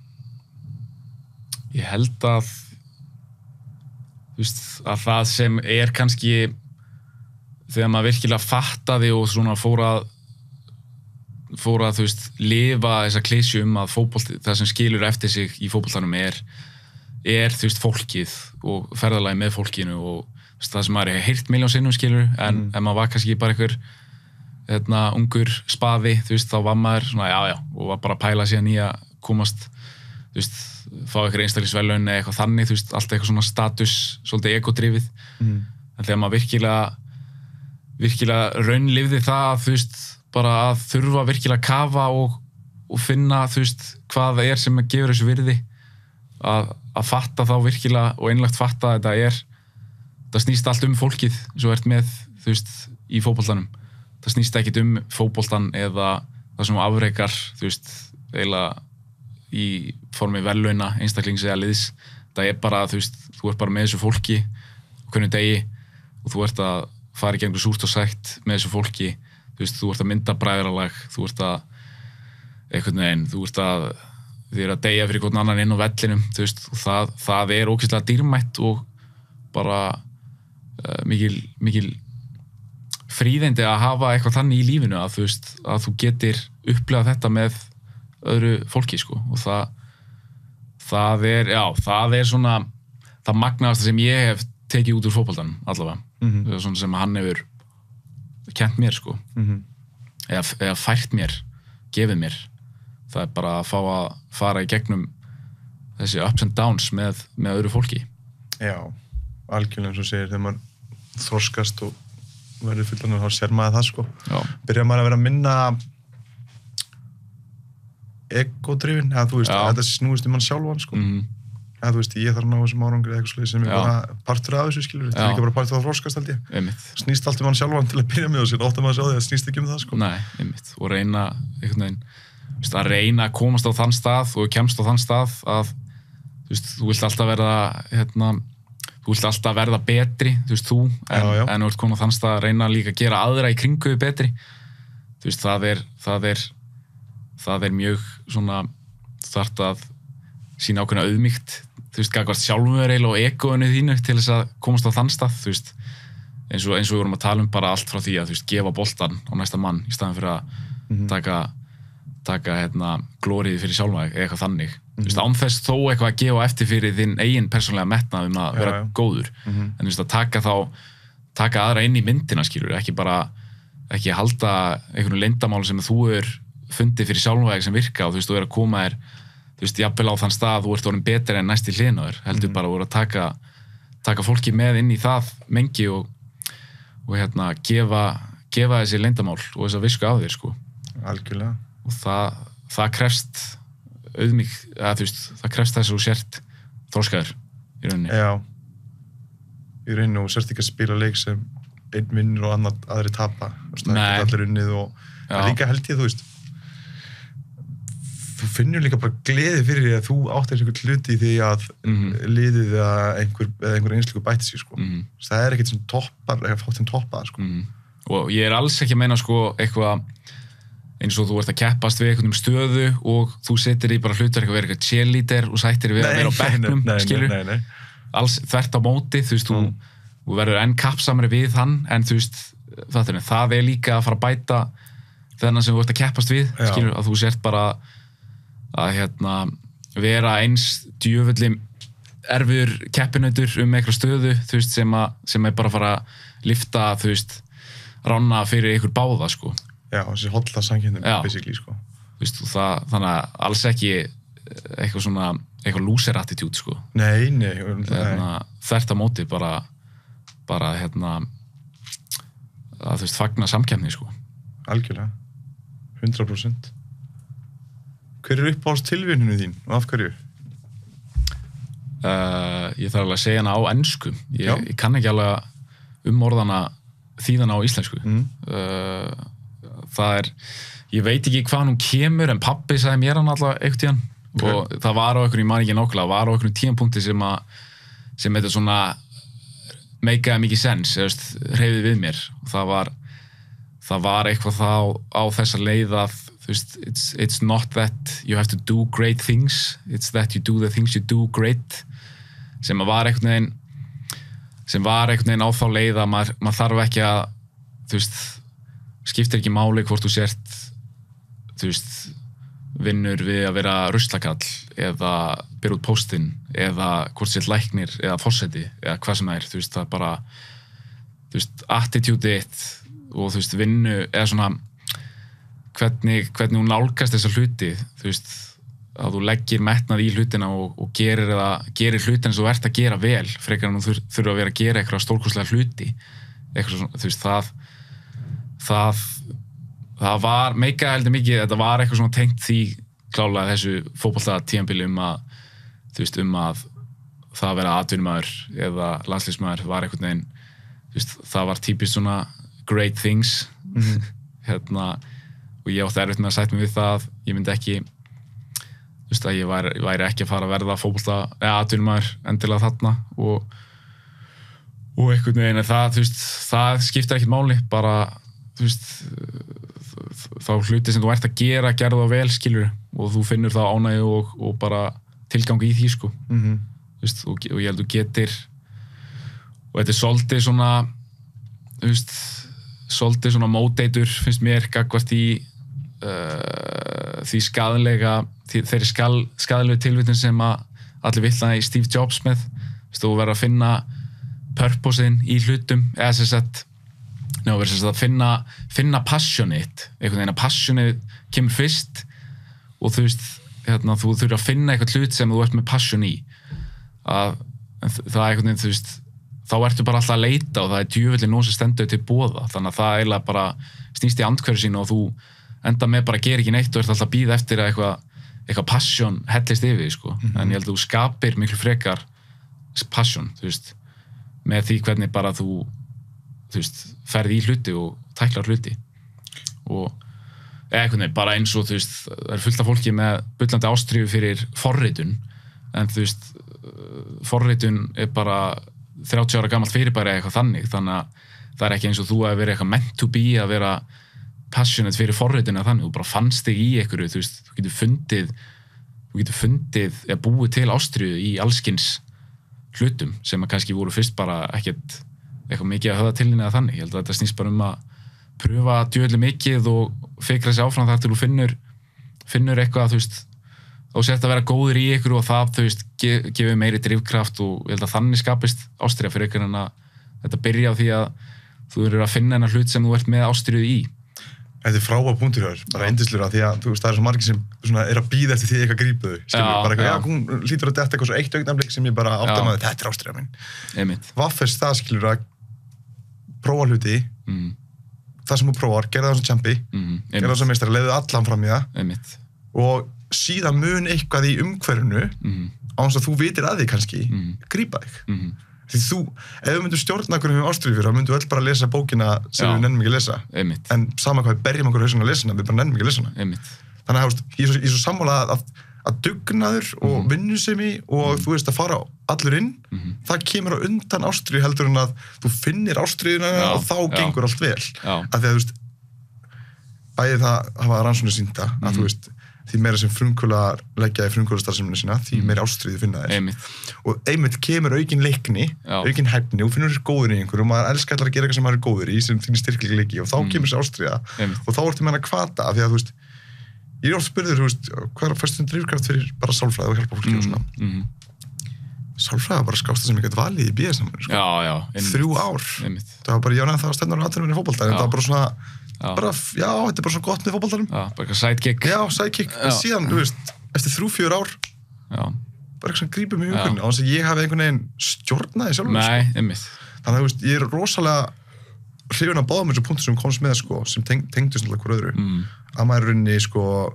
ég held að þú veist, að það sem er kannski þegar maður virkilega fattaði og svona fór að fór að, þú veist, lifa þessa klísju um að fótbolti, það sem skilur eftir sig í fótboltanum er er, þú veist, fólkið og ferðalagi með fólkinu og það sem maður hefur heyrt miljón sinnum skilur en mm. ef maður var kannski bara einhver hérna, ungur spaði þú veist, þá var maður svona já já og var bara að pæla síðan í að komast þú veist, fá einhver einstaklisverðlaun eða eitthvað þannig, þú veist, allt eitthvað svona status svolítið egodrifið mm. en þegar maður virkilega virkilega raunlifði það að þú veist, bara að þurfa virkilega að kafa og, og finna þú veist, hvað það er sem að gefur þessu virði að, að fatta þá virkilega og einlægt fatta að þetta er það snýst allt um fólkið svo ert með, þú veist, í fótboltanum það snýst ekkit um fótboltan eða það sem afreikar þú veist, eiginlega í formi verðlauna, einstaklings eða liðs það er bara, þú veist, þú ert bara með þessu fólki á hvernig degi og þú ert að fara í gegnum súrt og sætt með þessu fólki, þú veist, þú ert að mynda bræðralag, þú ert að einhvern veginn, þú ert að þið er að deyja fyrir hvern annan inn á vellinum, þú veist, og það, það er ógeðslega dýrmætt og bara Uh, mikil, mikil fríðindi að hafa eitthvað þannig í lífinu að þú veist, að þú getur upplifað þetta með öðru fólki sko og það það er, já, það er svona það magnaðasta sem ég hef tekið út úr fótboltanum allavega mm-hmm. það er svona sem hann hefur kennt mér sko mm-hmm. eða, eða fært mér, gefið mér það er bara að fá að fara í gegnum þessi ups and downs með, með öðru fólki. Já, algjörlega eins og segir þegar maður þroskast og verður fullanur þá sér maður það sko. Já. Byrjar maður að vera að minna egodrifin, eða þú veist, að þetta snúist um hann sjálfan sko. Mm-hmm. Eða þú veist, ég þarf að ná þessum árangri eða eitthvað slið sem er bara partur af þessu skilur, þetta er líka bara partur af að þroskast held ég. Einmitt. Snýst allt um hann sjálfan til að byrja með og sér óttum að sjá því að snýst ekki um það sko. Nei, einmitt, og reyna einhvern veginn, þú veist, að reyna að komast á þann stað og kemst á þann stað að þú veist, þú vilt alltaf verða hérna þú vilt alltaf verða betri, þú veist, þú en, já, já. en þú ert komin á þann stað að reyna líka að gera aðra í kringu betri þú veist, það er það er, það er mjög svona þarft að sína ákveðna auðmýkt þú veist, gagnvart sjálfur eiginlega og egoinu þínu til þess að komast á þann stað þú veist, eins og, eins og við vorum að tala um bara allt frá því að þú veist, gefa boltan á næsta mann í staðan fyrir að mm-hmm. taka taka hérna glóriði fyrir sjálfmæg eða eitthvað þannig mm-hmm. þú veist, án þess þó eitthvað að gefa eftir fyrir þinn eigin persónlega metnað um að já, vera já. góður mm-hmm. en þú veist, að taka þá taka aðra inn í myndina, skilur ekki bara, ekki halda einhvern leyndamál sem þú er fundið fyrir sjálfmæg sem virka og þú veist, þú er að koma þér þú veist, jafnvel á þann stað þú ert orðin betri en næst í hliðina þér heldur mm-hmm. bara að vera að taka taka fólki með inn í það mengi og, og hérna, gefa gefa þessi leyndamál og þess að visku á þér, sko. Algjörlega. Og það, það krefst auðmýg, eða þú veist, það krefst þess að þú sért þroskaður í rauninni. Já. Í rauninni og sért ekki að spila leik sem einn vinnur og annar, aðri tapa. Það er allir unnið og það líka held ég, þú veist, þú finnur líka bara gleði fyrir því að þú áttir einhvern hluti í því að mm-hmm. liðið eða einhver, eða einhver einsleikur bæti sig, sko. Mm-hmm. Það er ekkert sem toppar, eða fátt sem toppar, sko. Mm-hmm. Og ég er alls ekki að meina, sko, eitthvað eins og þú ert að keppast við einhvern um stöðu og þú setur í bara hlutverk að vera eitthvað cheerleader og sættir við að vera á bekknum, skilur. Nei, nei, nei. Alls þvert á móti, þú veist, mm. þú, þú verður enn kappsamari við hann, en þú veist, það er, það er líka að fara að bæta þennan sem þú ert að keppast við, Já. skilur, að þú sért bara að hérna, vera eins djöfulli erfiður keppinautur um eitthvað stöðu, þú veist, sem, að, sem er bara að fara að lifta, þú veist, rána fyrir ykkur báða, sko. Já, þessi holla samkeppni, basically, sko. Þú veist, það, þannig að alls ekki eitthvað svona, eitthvað loser attitude, sko. Nei, nei. Hérna, þvert á móti, bara, bara, hérna, að þú veist, fagna samkeppni, sko. Algjörlega. hundrað prósent. Hver er uppáhalds tilvinninu þín og af hverju? Uh, ég þarf alveg að segja hana á ensku. Ég, ég kann ekki alveg umorðana þýðana á íslensku. Mm. Uh, það er, ég veit ekki hvað hún kemur, en pabbi sagði mér hann alltaf einhvern tíðan. Okay. Og það var á einhvern, ég man ekki nákvæmlega, var á einhvern tímapunkti sem að, sem þetta svona meikaði mikið sens, eða hreyfði við mér. Og það var, það var eitthvað þá á þessa leið að, þú veist, it's, it's not that you have to do great things, it's that you do the things you do great, sem að var einhvern veginn, sem var einhvern veginn á þá leið að maður, maður þarf ekki að, þú veist, skiptir ekki máli hvort þú sért, þú veist, vinnur við að vera ruslakall eða byrja út póstinn eða hvort sért læknir eða forseti eða hvað sem það er, þú veist, það er bara, þú veist, attitude it og þú veist, vinnu eða svona hvernig, hvernig hún nálgast þessa hluti, þú veist, að þú leggir metnað í hlutina og, og gerir, eða, gerir hlutina sem þú ert að gera vel frekar en þú þur, þurfa að vera að gera eitthvað stórkostlega hluti, eitthvað svona, þú veist, það það, það var meika heldur mikið, þetta var eitthvað svona tengt því klálega þessu fótbolta tímabili um að, þú veist, um að það að vera atvinnumaður eða landsliðsmaður var einhvern veginn, þú veist, það var típist svona great things, mm-hmm. hérna, og ég átti erfitt með að sætta mig við það, ég myndi ekki, þú veist, að ég væri, væri ekki að fara að verða fótbolta eða atvinnumaður endilega þarna og, og einhvern veginn er það, þú veist, það skiptir ekkert máli, bara, þú veist, þá hluti sem þú ert að gera, gerðu það vel, skilur, og þú finnur það ánægju og, og bara tilgangi í því, sko, mm-hmm. þú veist, og, og ég held þú getir, og þetta er svolítið svona, þú veist, svolítið svona móteitur, finnst mér, gagnvart í uh, því skaðlega, því, þeirri skal, skaðlegu tilvitin sem að allir vill í Steve Jobs með, þú veist, þú verður að finna purposeinn í hlutum, eða sem sagt, Ná, verður að finna, finna passionate, einhvern veginn að passionate kemur fyrst og þú veist, hérna, þú þurfir að finna eitthvað hlut sem þú ert með passion í. Að, það er einhvern veginn, þú veist, þá ertu bara alltaf að leita og það er djöfulli nóg sem stendur til boða. Þannig að það eiginlega bara snýst í andhverju sínu og þú enda með bara að gera ekki neitt og ert alltaf að bíða eftir að eitthvað, eitthvað passion hellist yfir því, sko. Mm-hmm. En ég held að þú skapir miklu frekar passion, þú veist, með því hvernig bara þú þú veist, ferði í hluti og tæklar hluti og eða einhvern veginn, bara eins og þú veist, það er fullt af fólki með bullandi ástríðu fyrir forritun, en þú veist forritun er bara þrjátíu ára gamalt fyrirbæri eða eitthvað þannig, þannig að það er ekki eins og þú að vera eitthvað meant to be, að vera passionate fyrir forritun eða þannig, þú bara fannst þig í einhverju, þú veist, þú getur fundið þú getur fundið, eða búið til ástríðu í allskins hlutum sem að kannski voru fyrst bara ekkert eitthvað mikið að höfða til henni eða þannig. Ég held að þetta snýst bara um að pröfa djöfulli mikið og fikra sig áfram þar til þú finnur, finnur eitthvað, þú veist, og sért að vera góður í ykkur og það, þú veist, gef, gefur meiri drifkraft og ég held að þannig skapist ástríða fyrir ykkur en að þetta byrja á því að þú eru að finna hennar hlut sem þú ert með ástríðu í. Þetta er frábær punktur hér, bara yndislegur að því að þú veist, það er svo margir sem svona, er að bíða eftir því eitthvað grípu þau, skilur, bara eitthvað, já, já hún hlýtur að detta eitthvað svo eitt augnablik sem ég bara átta maður, þetta er ástríða mín. Einmitt. Vaffest það, skilur, að prófa hluti, mm. það sem þú prófar, gera það sem tjampi, mm. gera það sem meistari, leiðu allan fram í það, Einmitt. Og síðan mun eitthvað í umhverfinu, mm. á þess að þú vitir að því kannski, mm. grípa þig. Mm. Því þú, ef við myndum stjórna okkur um ástríðu fyrir, þá myndum við öll bara að lesa bókina sem Já. Við nennum ekki að lesa. Einmitt. En sama hvað við berjum okkur hausinn að lesa hana, við bara nennum ekki að lesa hana. Einmitt. Þannig að ég er svo, ég er svo sammála að, að dugnaður og mm. vinnusemi og mm. þú veist að fara allur inn, mm. það kemur á undan ástríðu heldur en að þú finnir ástríðuna Já. Og þá Já. Gengur allt vel. Já. Að því að þú veist, bæði það hafa rannsóknir sýnda að Mhm. þú veist, því meira sem frumkvöðlar leggja í frumkvöðlastarfsemina sína, því meira ástríði finna þér. Einmitt. Og einmitt kemur aukin leikni, Já. aukin hæfni og finnur þér góður í einhverju og maður elskar allar að gera eitthvað sem maður er góður í, sem þínir styrkleiki leiki og þá Mm. kemur þessi ástríða Einmitt. og þá ertu með hana hvata af því að þú veist, ég er oft spurður, þú veist, hvað er fæstum drifkraft fyrir bara sálfræði og hjálpa fólki og svona. Mhm. Sálfræði var bara skásta sem ég gæti valið í B S náminu, sko. Já, já. Einmitt. Þrjú ár. Einmitt. Það var bara, ég var nefn það að stefna á atvinnum í fótbolta, en Já. það var bara svona, Já. bara, já, þetta er bara svona gott með fótboltanum. Já, bara eitthvað sidekick. Já, sidekick, Já. en síðan, þú veist, eftir þrjú, fjör ár, Já. bara eitthvað sem grípur mig í Já. umhverfinu, á þess að ég hafi einhvern veginn stjórnaði sjálfur, Nei, sko. einmitt. Þannig að, þú veist, ég er rosalega hrifin að báða með þessu punktu sem komst með, sko, sem teng, tengdust náttúrulega hver öðru, Mm. að maður er runni, sko,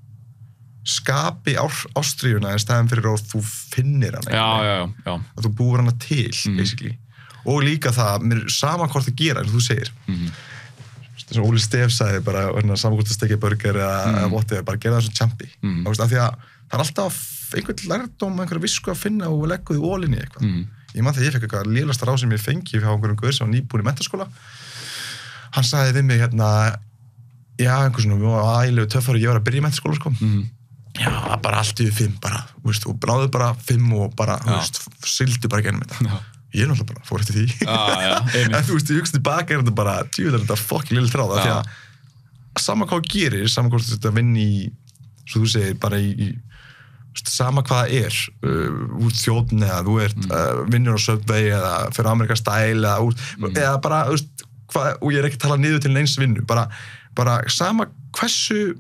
skapi ástríðuna en staðan fyrir að þú finnir hana, Já, einhvern já, veginn. já. já. að þú búir hana til, Mm. basically. Og líka það, mér er sama hvort það gera, eins og þú segir. Mhm. Þess að Óli Stef sagði bara, sama hvort það stekja burger eða Mm. mm. whatever, bara gera það svo champi. Mm. Þú veist, af því að það er alltaf einhvern lærdóm, einhverja visku að finna og leggu því ólinni eitthvað. Mm. Ég man þegar ég fekk eitthvað lélasta ráð sem ég fengi hjá einhverjum guður sem var nýbúinn í menntaskóla. Hann sagði við mig hérna, já, einhver svona, við varum ægilegu töffar og ég var að byrja í menntaskóla, sko. Mhm. Já, bara allt yfir fimm, bara, þú veist, og bráðu bara fimm og bara, þú Já. veist, sildu bara gennum þetta. Já. Ég er náttúrulega bara, fór eftir því. Já, já, einmitt. En þú veist, ég hugst tilbaka er þetta bara, tjú, þetta fokkin lill tráð, af því Já. að sama hvað þú gerir, sama hvort þetta vinn í, svo þú segir, bara í, í þú veist, sama hvað það er, uh, úr þjóðn eða þú ert, Mm. uh, vinnur á Subway eða fyrir Amerika Style eða, úr, Mm. eða bara, þú veist, hvað, og ég er ekki að tala niður til neins vinnu, bara, bara sama hversu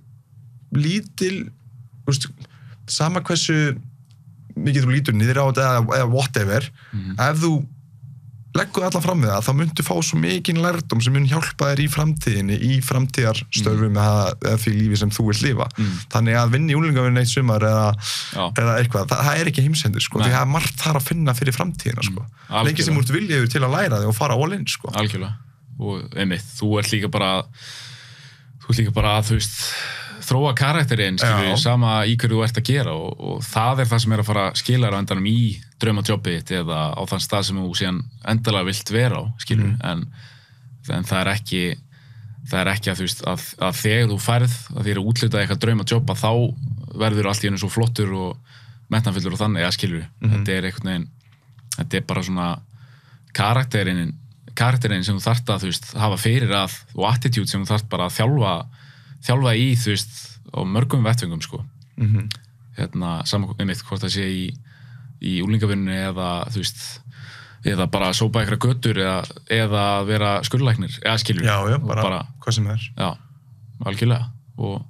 lítil, þú veist, sama hversu mikið þú lítur niður á þetta eða, eða whatever, Mhm. ef þú leggur allan fram við það, þá myndu fá svo mikinn lærdóm sem mun hjálpa þér í framtíðinni, í framtíðarstörfum eða, eða því lífi sem þú vilt lifa. Mm. Þannig að vinna í úlingavinnu eitt sumar eða, Já. eða eitthvað, það, það er ekki heimsendur, sko, Nei. því það er margt þar að finna fyrir framtíðina, sko. algjörlega. Lengi sem þú ert viljaður til að læra þig og fara all in, sko. Algjörlega. Og einmitt, þú ert líka bara þú ert líka bara að, þú veist, þróa karakterinn, skilur, Já. sama í hverju þú ert að gera og, og það er það sem er að fara að skila þér á endanum í draumajobbið þitt eða á þann stað sem þú síðan endalega vilt vera á, skilur, Mhm. en, en það er ekki það er ekki að, þú veist, að, að þegar þú færð að þér er útlitað eitthvað draumajobba þá verður allt í hennu svo flottur og metnafullur og þannig, að skilur Mhm. þetta er einhvern veginn þetta er bara svona karakterinn karakterinn sem þú þarft að, þú veist, hafa fyrir að og attitude sem þú þarft bara að þjálfa þjálfa í, þú veist, á mörgum vettvöngum, sko. Mm Hérna, saman einmitt, hvort það sé í, í úlingavinnunni eða, þú veist, eða bara að sópa eitthvað götur eða, eða vera skurðlæknir, eða skilur. Já, já, Og bara, bara, hvað sem er. já, algjörlega. Og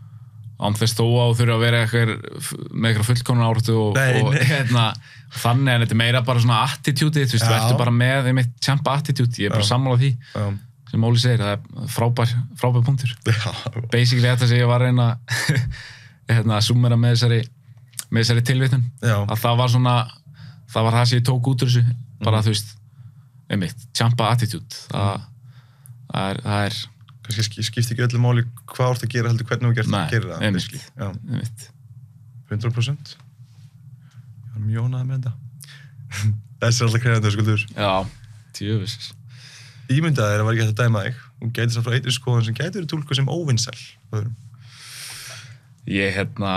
án þess þó að þú þurfa að vera eitthvað með eitthvað fullkomna áratu og, Nei, og nei. hérna, þannig en þetta er meira bara svona attitude, þú veist, Já. verður bara með einmitt champa attitude, ég er bara Já. sammála því. Já, Sem Óli segir, það er frábær, frábær punktur. já, Basically þetta sem ég var að reyna hérna, að summera með þessari, með þessari tilvitnun. já. Að það var svona, það var það sem ég tók út úr þessu. Bara, Mhm. þú veist, einmitt, champa attitude. Það, það er, það er, Kannski sk- skipti ekki öllu máli hvað þú ert að gera heldur hvernig þú gert Nei, að gera það. einmitt. basically. Já. einmitt, hundrað prósent. Ég var mjög ánægður með þetta. Þessi er alltaf krefandi, skuldur. já, tjöfis. Ímyndaði þér að var ekki hægt að dæma þig. Hún gæti svo frá eitri skoðun sem gæti verið túlkuð sem óvinsæl. öðrum. Ég, hérna,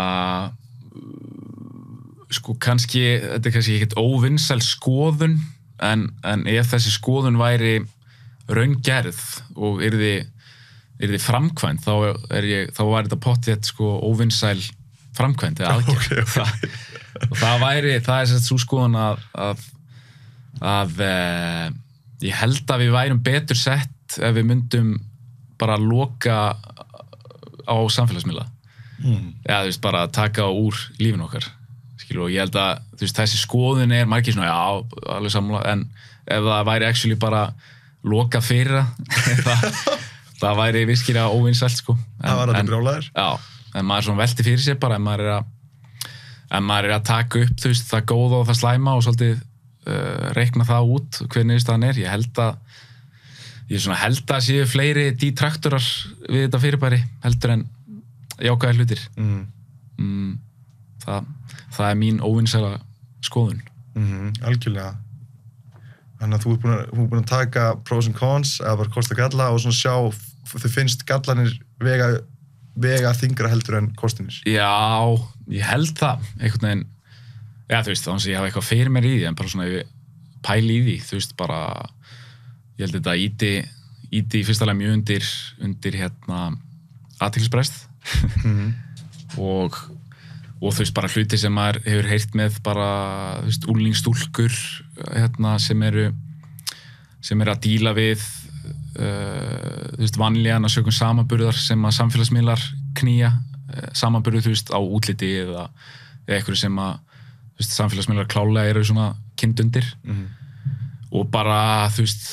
sko, kannski, þetta er kannski ekkert óvinsæl skoðun, en, en ef þessi skoðun væri raungerð og yrði, yrði framkvæmd, þá, er ég, þá væri þetta pottþétt, sko, óvinsæl framkvæmd eða aðgerð. Ok, ok. Það, og það væri, það er sett svo skoðun að, að, að e, ég held að við værum betur sett ef við myndum bara loka á samfélagsmiðla. Mm. Já, þú veist, bara að taka úr lífinu okkar, skilur, og ég held að, þú veist, þessi skoðun er margir svona, já, alveg sammála, en ef það væri actually bara loka fyrir það, það, það væri virkilega óvinsælt, sko. En, Það var þetta en- brjálæður. Já, en maður svona velti fyrir sér bara, en maður er að, en maður er að taka upp, þú veist, það góða og það slæma og svolítið uh, reikna það út hver niðurstaðan er. Ég held að, ég svona held að séu fleiri detraktorar við þetta fyrirbæri, heldur en jákvæðir hlutir. Mm. Mm, það, það er mín óvinsæla skoðun. Mm, algjörlega. Þannig að þú ert búin að, þú ert búin að taka pros and cons, eða bara kosta galla og svona sjá, þau finnst gallanir vega, vega þyngra heldur en kostinir? Já, ég held það, einhvern veginn, já, þú veist, þannig að ég hafa eitthvað fyrir mér í því, en bara svona ég pæli í því, þú veist, bara, ég held þetta íti, íti í fyrsta lega mjög undir, undir hérna, athyglisbrest Mhm. og, og þú veist, bara hluti sem maður hefur heyrt með bara, þú veist, úlningsstúlkur, hérna, sem eru, sem eru að díla við, uh, þú veist, vanlíðan að sögum samanburðar sem að samfélagsmiðlar knýja, uh, samanburður, þú veist, á útliti eða, eða eitthvað sem að, þú veist, samfélagsmiðlar klálega eru svona kindundir Mhm. og bara, þú veist,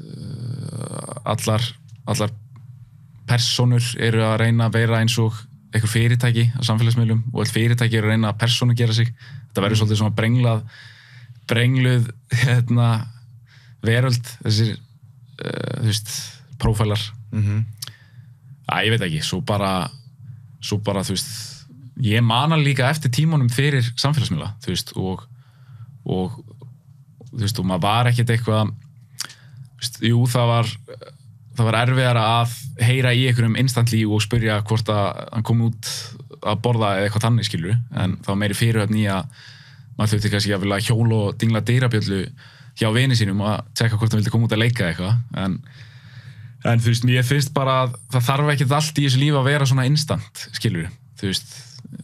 uh, allar, allar personur eru að reyna að vera eins og einhver fyrirtæki á samfélagsmiðlum og all fyrirtæki eru að reyna að persónu gera sig. Þetta verður svolítið svona brenglað, brengluð, hérna, veröld, þessir, uh, þú veist, prófælar. Mhm. Æ, ég veit ekki, svo bara, svo bara, þú veist, ég man alveg líka eftir tímanum fyrir samfélagsmiðla, þú veist, og, og, þú veist, og maður var ekkert eitthvað, þú veist, jú, það var, það var erfiðara að heyra í einhverjum instantly og spyrja hvort að hann kom út að borða eða eitthvað þannig, skilur, en það var meiri fyrirhöfn í að maður þurfti kannski að vilja hjóla og dingla dyrabjöllu hjá vini sínum að tjekka hvort hann vildi koma út að leika eitthvað, en, en þú veist, mér finnst bara að það þarf ekkert allt í þessu lífi að vera svona instant, skilur, þú veist,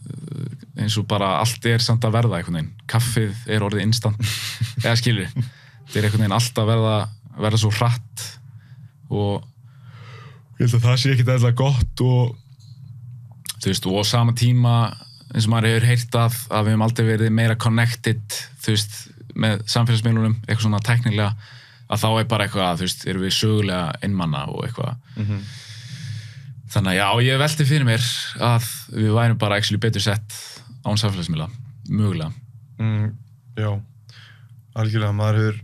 eins og bara allt er samt að verða einhvern veginn, kaffið er orðið instant, eða skilur, þetta er einhvern veginn allt að verða, verða svo hratt og ég held að það sé ekkert eðla gott og þú veist, og á sama tíma eins og maður hefur heyrt að, að við höfum aldrei verið meira connected, þú veist, með samfélagsmiðlunum, eitthvað svona tæknilega, að þá er bara eitthvað, þú veist, erum við sögulega einmanna og eitthvað. Mhm. Þannig að já, ég velti fyrir mér að við værum bara actually betur sett án samfélagsmiðla, mögulega. Mm, já, algjörlega, maður hefur,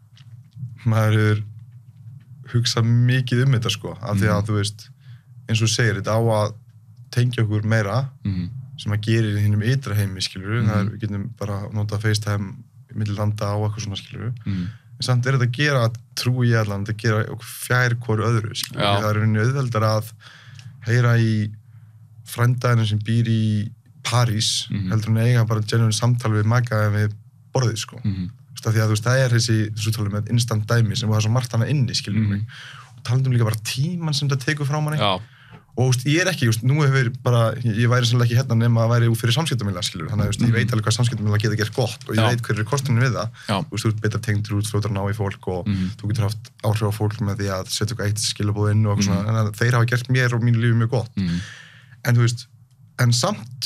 maður hefur hugsað mikið um þetta, sko, af því að, þú veist, eins og þú segir, þetta á að tengja okkur meira, Mhm. sem að gerir í hinnum ytra heimi, skilur Mhm. það er, við getum bara notað FaceTime milli landa á eitthvað svona, skilur Mhm. en samt er þetta að gera, trúi ég allan, þetta að gera okkur fjær hvoru öðru, skilur Já. það er rauninni auðveldar að heyra í frændaðinu sem býr í París, Mhm. heldur en eiga bara genuine samtal við maka við borðið, sko Mhm. Þú veist, af því að þú veist, það er þessi, þessu talum með instant dæmi sem var svo margt hana inni, skilur Mhm. mig og talandum líka bara tíman sem þetta tekur frá manni Já, og þú veist, ég er ekki, þú veist, nú hefur bara ég, ég væri sannlega ekki hérna nema að væri úr fyrir samskiptamíla, skilur þannig að þú veist, ég veit alveg hvað samskiptamíla geta gert gott og ég Já. veit hver er kostinu við það já, þú veist, þú ert betra tengdur út, fljótar ná í fólk og Mhm. þú getur haft áhrif á fólk með því að setja eitthvað eitt skilabóð inn og eitthvað Mhm. svona, en að þeir hafa gert mér og mínu lífi mjög gott Mhm. en þú veist, en samt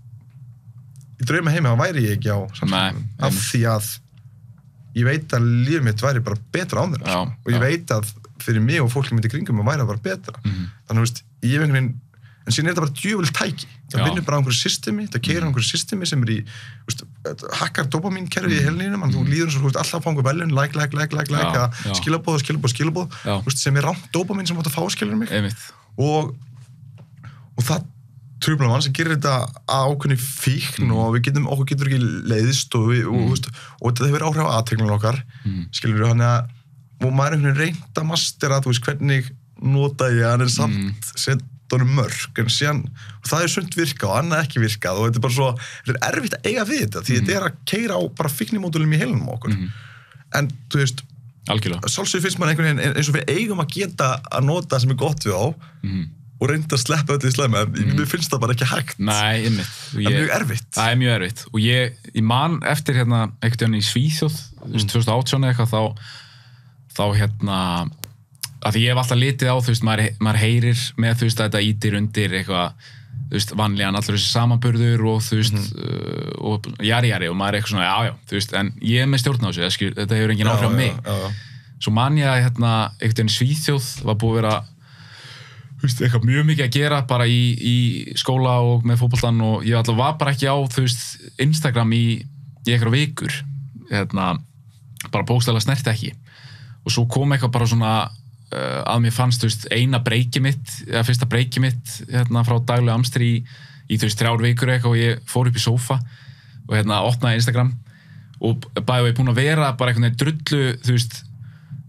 í drauma heimi þá væri ég ekki á Nei, samskiptamílum af einmitt. því að ég veit að lífið mitt væri bara betra á þeim Já, sko. og ég já. veit að fyrir mig og fólki mitt í kringum að væri það bara betra Mhm. þannig að þú veist, ég hef einhvern veginn en síðan er þetta bara djöfull tæki það Já. vinnur bara á einhverju systemi, það keyrir á einhverju systemi sem er í, þú veist, hakkar dopamínkerfi í helninum, þannig að þú líður eins og þú veist alltaf að fá einhver velun, like, like, like, like, like Já, að já. skilabóð, skilabóð, skilabóð Já. þú veist, sem er rámt dopamín sem átt að fá skilur mig einmitt. og, og það truflar mann sem gerir þetta að ákveðni fíkn Mhm. og við getum, okkur getur ekki leiðist og, við, og, Mhm. þú veist, og þetta hefur áhrif á aðteglunum okkar Mhm. skilur við, þannig að og maður er einhvern veginn reynt að mastera, þú veist, hvernig nota ég, hann er samt Mhm. set honum mörk, en síðan og það er sumt virka og annað ekki virkað og þetta er bara svo, þetta er erfitt að eiga við þetta því Mhm. þetta er að keyra á bara fíknimódulum í heilinum á okkur Mhm. en, þú veist, Algjörlega. sálsögur finnst maður einhvern veginn eins og við eigum að geta að nota sem er gott við á Mhm. og reynda að sleppa öllu í slæmi en Mhm. mér finnst það bara ekki hægt Nei, einmitt. Og það er mjög erfitt Það er mjög erfitt og ég, ég man eftir hérna einhvern veginn í Svíþjóð þú veist, tvö þúsund og átján eða eitthvað þá þá hérna að því ég hef alltaf litið á, þú veist, maður, maður heyrir með, þú veist, að þetta ítir undir eitthvað, þú veist, vanlíðan allur þessi samanburður og þú veist uh, og jari jari og maður er eitthvað svona, já já, þú veist, en ég er með stjórn á þessu, skil, þetta hefur engin áhrif á mig. já, já. Svo man ég að hérna einhvern veginn í Svíþjóð var búið að vera þú veist, eitthvað mjög mikið að gera bara í, í skóla og með fótboltan og ég alltaf var bara ekki á, þú veist, Instagram í, í eitthvað vikur hérna, bara bókstæðlega snert ekki og svo kom eitthvað bara svona uh, að mér fannst, þú veist, eina breyki mitt eða fyrsta breyki mitt hérna frá daglega amstri í, í þú veist, þrjár vikur eitthvað og ég fór upp í sófa og hérna opnaði Instagram og bæði ég búin að vera bara einhvern veginn drullu, þú veist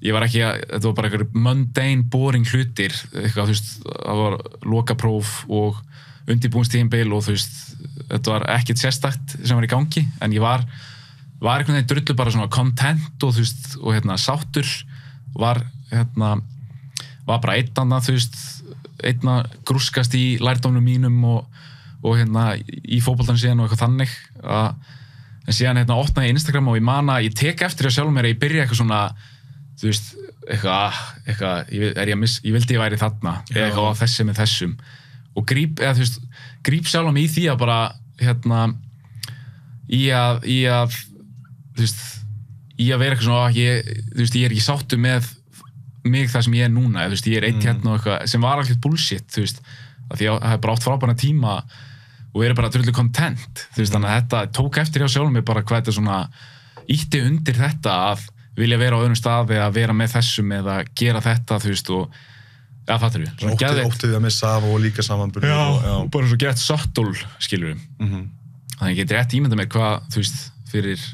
ég var ekki að, þetta var bara einhver mundane, boring hlutir, eitthvað, þú veist, það var lokapróf og undirbúinstímabil og þú veist, þetta var ekkert sérstakt sem var í gangi, en ég var, var einhvern veginn drullu bara svona content og þú veist, og hérna sáttur, var hérna, var bara einn annað, þú veist, einn að grúskast í lærdómnum mínum og, og hérna í fótboltan síðan og eitthvað þannig, að, en síðan hérna opnaði ég Instagram og ég man að ég tek eftir að sjálfum mér að ég byrja eitthvað svona, þú veist, eitthvað, eitthvað, ég, er ég, miss, ég vildi ég væri þarna, eða eitthvað á þessi með þessum, og gríp, eða þú veist, gríp sjálfum í því að bara, hérna, í að, í að, þú veist, í að vera eitthvað svona, ég, þú veist, ég er ekki sáttu með mig það sem ég er núna, þú veist, ég er eitt mm. hérna og eitthvað, sem var alveg bullshit, þú veist, að því að það hef bara átt frábæna tíma og verið bara drullu content, þú veist, mm. þannig að þetta tók eftir hjá sjálfum mig bara hvað þetta svona ítti undir þetta að vilja vera á öðrum staði, að vera með þessum eða gera þetta, þú veist, og ja, fattur við. Óttið, óttið að missa af og líka samanburð. Já, og, já. og bara svo gett subtle, skilur við. Mm -hmm. Þannig að ég get rétt ímynda mér hvað, þú veist, fyrir,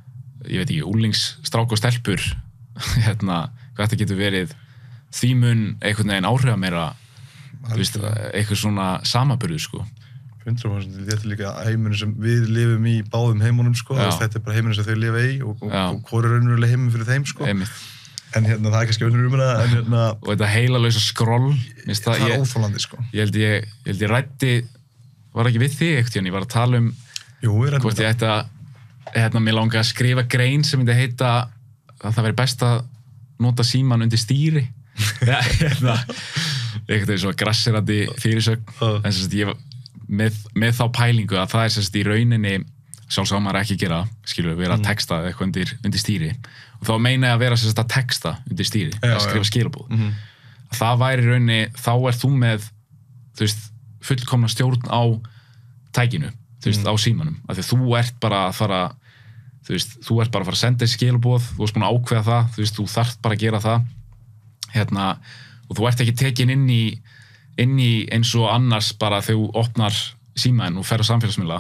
ég veit ekki, úlingsstrák og stelpur, hérna, hvað þetta getur verið því mun einhvern veginn áhrifa meira, þú veist, eitthvað svona samaburður, sko. hundra prósent, þetta er líka heimurinn sem við lifum í báðum heimunum, sko. Þetta er bara heimurinn sem þau lifa í og, og, og hvor er raunverulega heimurinn fyrir þeim, sko. Einmitt. En hérna, það er kannski önnur um það, en hérna... Og þetta heilalausa skroll, minnst það... Það er óþolandi, sko. Ég held ég, ég held ég ræddi, var ekki við þig ekkert, ég var að tala um... Jú, við ræddum hvort ég ætti að, hérna, mér langaði að skrifa grein sem myndi heita að það væri best að nota síman undir stýri. Ja, hérna, eitthvað svona grassirandi fyrirsögn, uh. en sem sagt ég... Með, með þá pælingu að það er sérst í rauninni sjálfsagt maður ekki að gera, skilur við, vera að texta eitthvað undir, undir stýri og þá meina ég að vera sérst að texta undir stýri, já, að skrifa skilabóð. Mm -hmm. Það væri í rauninni, þá er þú með, þú veist, fullkomna stjórn á tækinu, þú veist, mm. á símanum, af því þú ert bara að fara, þú veist, þú ert bara að fara að senda skilabóð, þú ert búin að ákveða það, þú veist, þú þarft bara að gera það, hérna, og þú ert ekki tekin inn í inn í eins og annars bara þegar þú opnar símaðinn og fer á samfélagsmiðla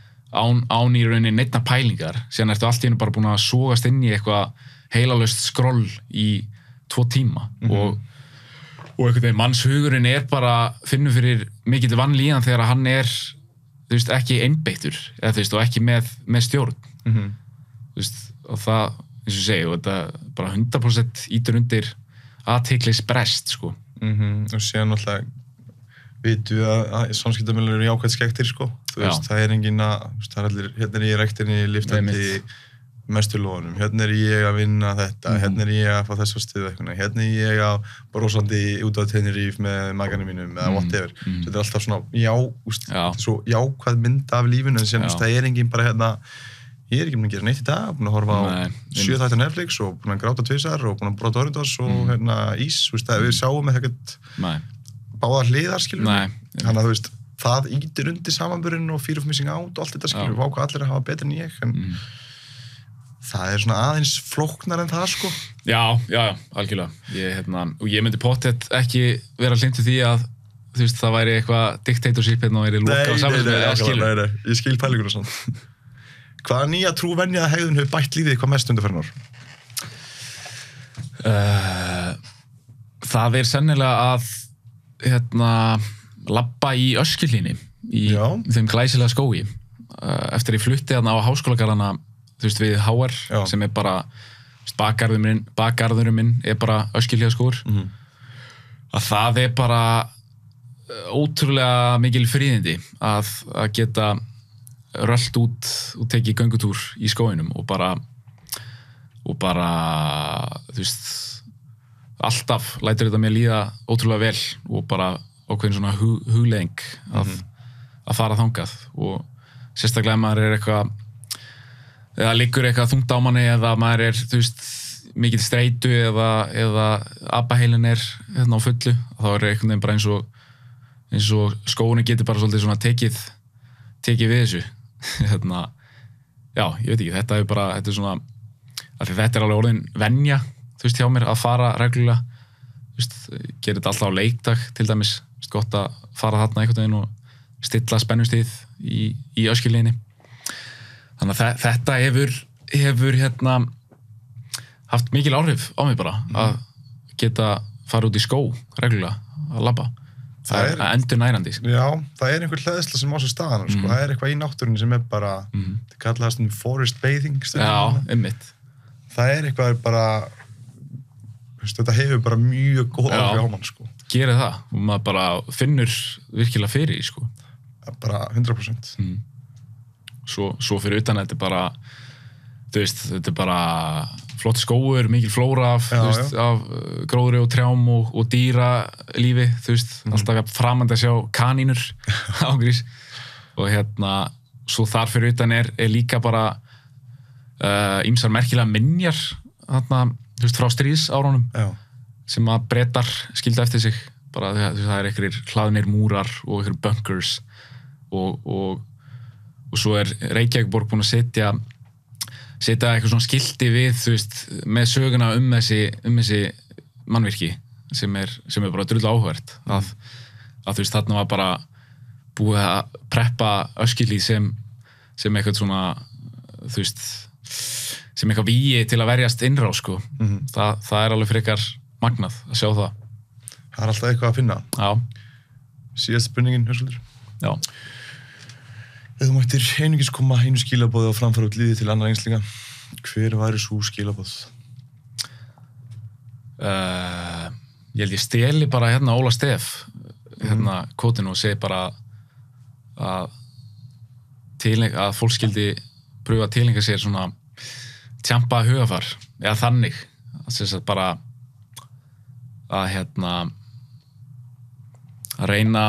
án, án í rauninni neinna pælingar, síðan ertu allt í einu bara búin að sogast inn í eitthvað heilalaust skroll í tvo tíma mm -hmm. og, og einhvern veginn mannshugurinn er bara, finnur fyrir mikill vanlíðan þegar hann er, þú veist, ekki einbeittur, eða þú veist, og ekki með, með stjórn mm -hmm. þú veist, og það, eins og segi, og þetta bara hundrað prósent ítur undir athyglisbrest, sko. Mm -hmm. Og síðan alltaf vitum við að, að samskiptamiðlar eru jákvæmt skektir, sko. Þú veist, það er engin að, það er allir, hérna er ég í rektinni, liftandi mestu lónum, hérna er ég að vinna þetta, mm -hmm. hérna er ég að fá þessa stuð eitthvað, hérna er ég að brosandi út á Tenerife með maganum mínum eða whatever. Mm -hmm. Þetta er alltaf svona, já, úst, já. svo jákvæð mynd af lífinu, en síðan, það er engin bara hérna, ég er ekki búin að gera neitt í dag, búin að horfa á sjö þætti Netflix og búin að gráta tvisar og búin að brota Doritos og mm. hérna ís, þú veist, að við sjáum ekkert báðar hliðar, skilur við. Þannig að þú veist, það ýtir undir samanburðin og fear of missing out og allt þetta, skilur við, váka allir að hafa betur en ég, en mm. það er svona aðeins flóknar en það, sko. Já, já, já, algjörlega. Ég, hérna, og ég myndi pottet ekki vera hlindu því að, þú veist, það væri eitthvað dictatorship hérna og væri loka á samfélagsmiðla, nei, nei, nei, ég skil pælingur og svona. Hvaða nýja trúvenja hegðun hefur bætt lífið hvað mest undanfarin ár? Uh, það er sennilega að hérna, labba í Öskjuhlíðinni í Já. þeim glæsilega skógi. Uh, eftir ég flutti þarna á háskólagarðana, þú veist, við H R, Já. sem er bara, bakgarðurinn minn, bakgarðurinn minn er bara Öskjuhlíðaskógur. Mm -hmm. Að það er bara ótrúlega mikil fríðindi að, að geta röllt út og tekið göngutúr í skóginum og bara og bara, þú veist, alltaf lætur þetta mér líða ótrúlega vel og bara ákveðin svona hug, hugleiðing að, mm -hmm. að fara þangað og sérstaklega maður er eitthvað eða liggur eitthvað þungt á manni eða maður er, þú veist, mikill streitu eða, eða abaheilin er hérna á fullu, þá er einhvern veginn bara eins og eins og skóginni getur bara svolítið svona tekið tekið við þessu hérna, já, ég veit ekki, þetta er bara, þetta er svona, af því þetta er alveg orðin venja, þú veist, hjá mér að fara reglulega, þú veist, gerir þetta alltaf á leikdag, til dæmis, þú veist, gott að fara þarna einhvern veginn og stilla spennustíð í, í Öskjuhlíðinni. Þannig að þetta hefur, hefur, hérna, haft mikil áhrif á mig bara að geta fara út í skó reglulega að labba. Það er, er endur nærandi. Já, það er einhver hleðsla sem á sér staðan, sko. Mm. Það er eitthvað í náttúrunni sem er bara, Mm. það kallar það svona forest bathing. Já, einmitt. Það er eitthvað bara, veist, þetta hefur bara mjög góð áhrif á mann, sko. Gerir það og maður bara finnur virkilega fyrir því, sko. Bara hundrað prósent. Mm. Svo, svo fyrir utan þetta er bara, þú veist, þetta er bara flott skógur, mikil flóra af, Já, þú veist, af uh, gróðri og trjám og, og dýralífi, þú veist, Mhm. alltaf framandi að sjá kanínur ágrís. Og hérna, svo þar fyrir utan er, er líka bara uh, ýmsar merkilega minjar, þarna, þú veist, frá stríðsárunum Já. sem að Bretar skildu eftir sig. Bara það, það er einhverjir hlaðnir múrar og einhverjir bunkers og, og, og svo er Reykjavíkborg búin að setja setja eitthvað svona skilti við, þú veist, með söguna um þessi, um þessi mannvirki sem er, sem er bara drullu áhugavert. Mm. Að, að þú veist, þarna var bara búið að preppa Öskjuhlíð sem, sem eitthvað svona, þú veist, sem eitthvað vígi til að verjast innrás, sko. Mhm. Þa, það er alveg frekar magnað að sjá það. Það er alltaf eitthvað að finna. Já, Síðast spurningin, Höskuldur. já. Ef þú mættir einungis koma einu skilaboði og framfara út liðið til annar einslinga, hver væri svo skilaboð? Uh, ég held ég steli bara hérna Óla Stef, hérna kotinu og segi bara að, tileng, að fólk skildi pröfa að tilenga sér svona tjampa hugafar, eða þannig, að þess að bara að hérna að reyna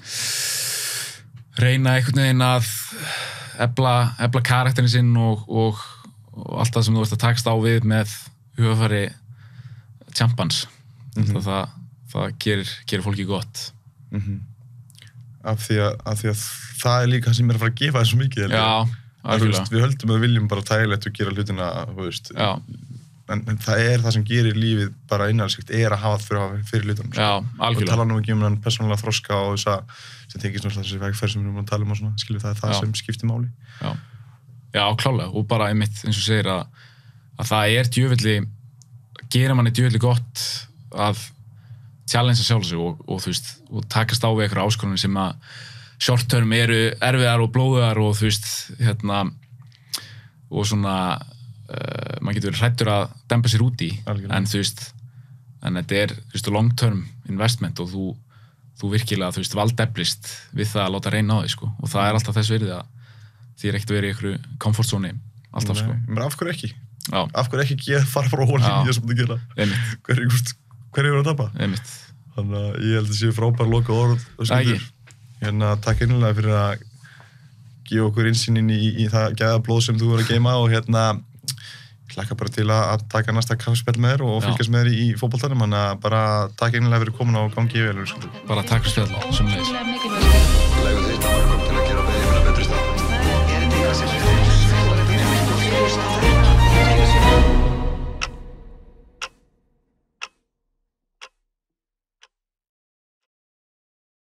reyna einhvern veginn að efla, efla karakterin sinn og, og, og allt það sem þú ert að takast á við með hugafari tjampans. Mm-hmm. það, það gerir, gerir fólki gott. Mm-hmm. af, því að, af því að það er líka sem er að fara að gefa þessu mikið. Já, algjörlega. Við höldum að við viljum bara tægilegt og gera hlutina, þú veist. Já. En, en það er það sem gerir lífið bara innanskrikt, er að hafa fyrir, fyrir hlutunum. Já, algjörlega. Og tala nú ekki um hann persónulega þroska og þess að sem tengist náttúrulega þessi vegferð sem við erum að tala um og svona, skilur það er það Já. sem skiptir máli. Já, Já klálega, og bara einmitt eins og segir að, að það er djöfulli, gera manni djöfulli gott að challengea sjálf sig og, og þú veist, og takast á við einhverja áskorunum sem að short term eru erfiðar og blóðuðar og þú veist, hérna og svona uh, maður getur verið hræddur að dempa sér út í. Algjörlega. En þú veist, en þetta er þú veist, long term investment og þú þú virkilega, þú veist, valdeflist við það að láta reyna á því, sko. Og það er alltaf þess virði að því er ekkert verið í einhverju comfort zone alltaf, Nei, sko. Men af hverju ekki? Já, Af hverju ekki geða fara frá hólinni Já. í þessum að gera? einmitt, Hver er, hver er að tapa? einmitt. Þannig að ég held að sé frábær loka orð. Ægir. Hérna, takk einlega fyrir að gefa okkur innsýn inn í, í það gæða blóð sem þú voru að geyma og hérna ég hlakka bara til að, að taka næsta kaffispjall með þér og Já. fylgjast með þér í, í fótboltanum. Þannig að bara takk einlega fyrir komin og gangi vel. Bara takk fyrir spjall, sömuleiðis.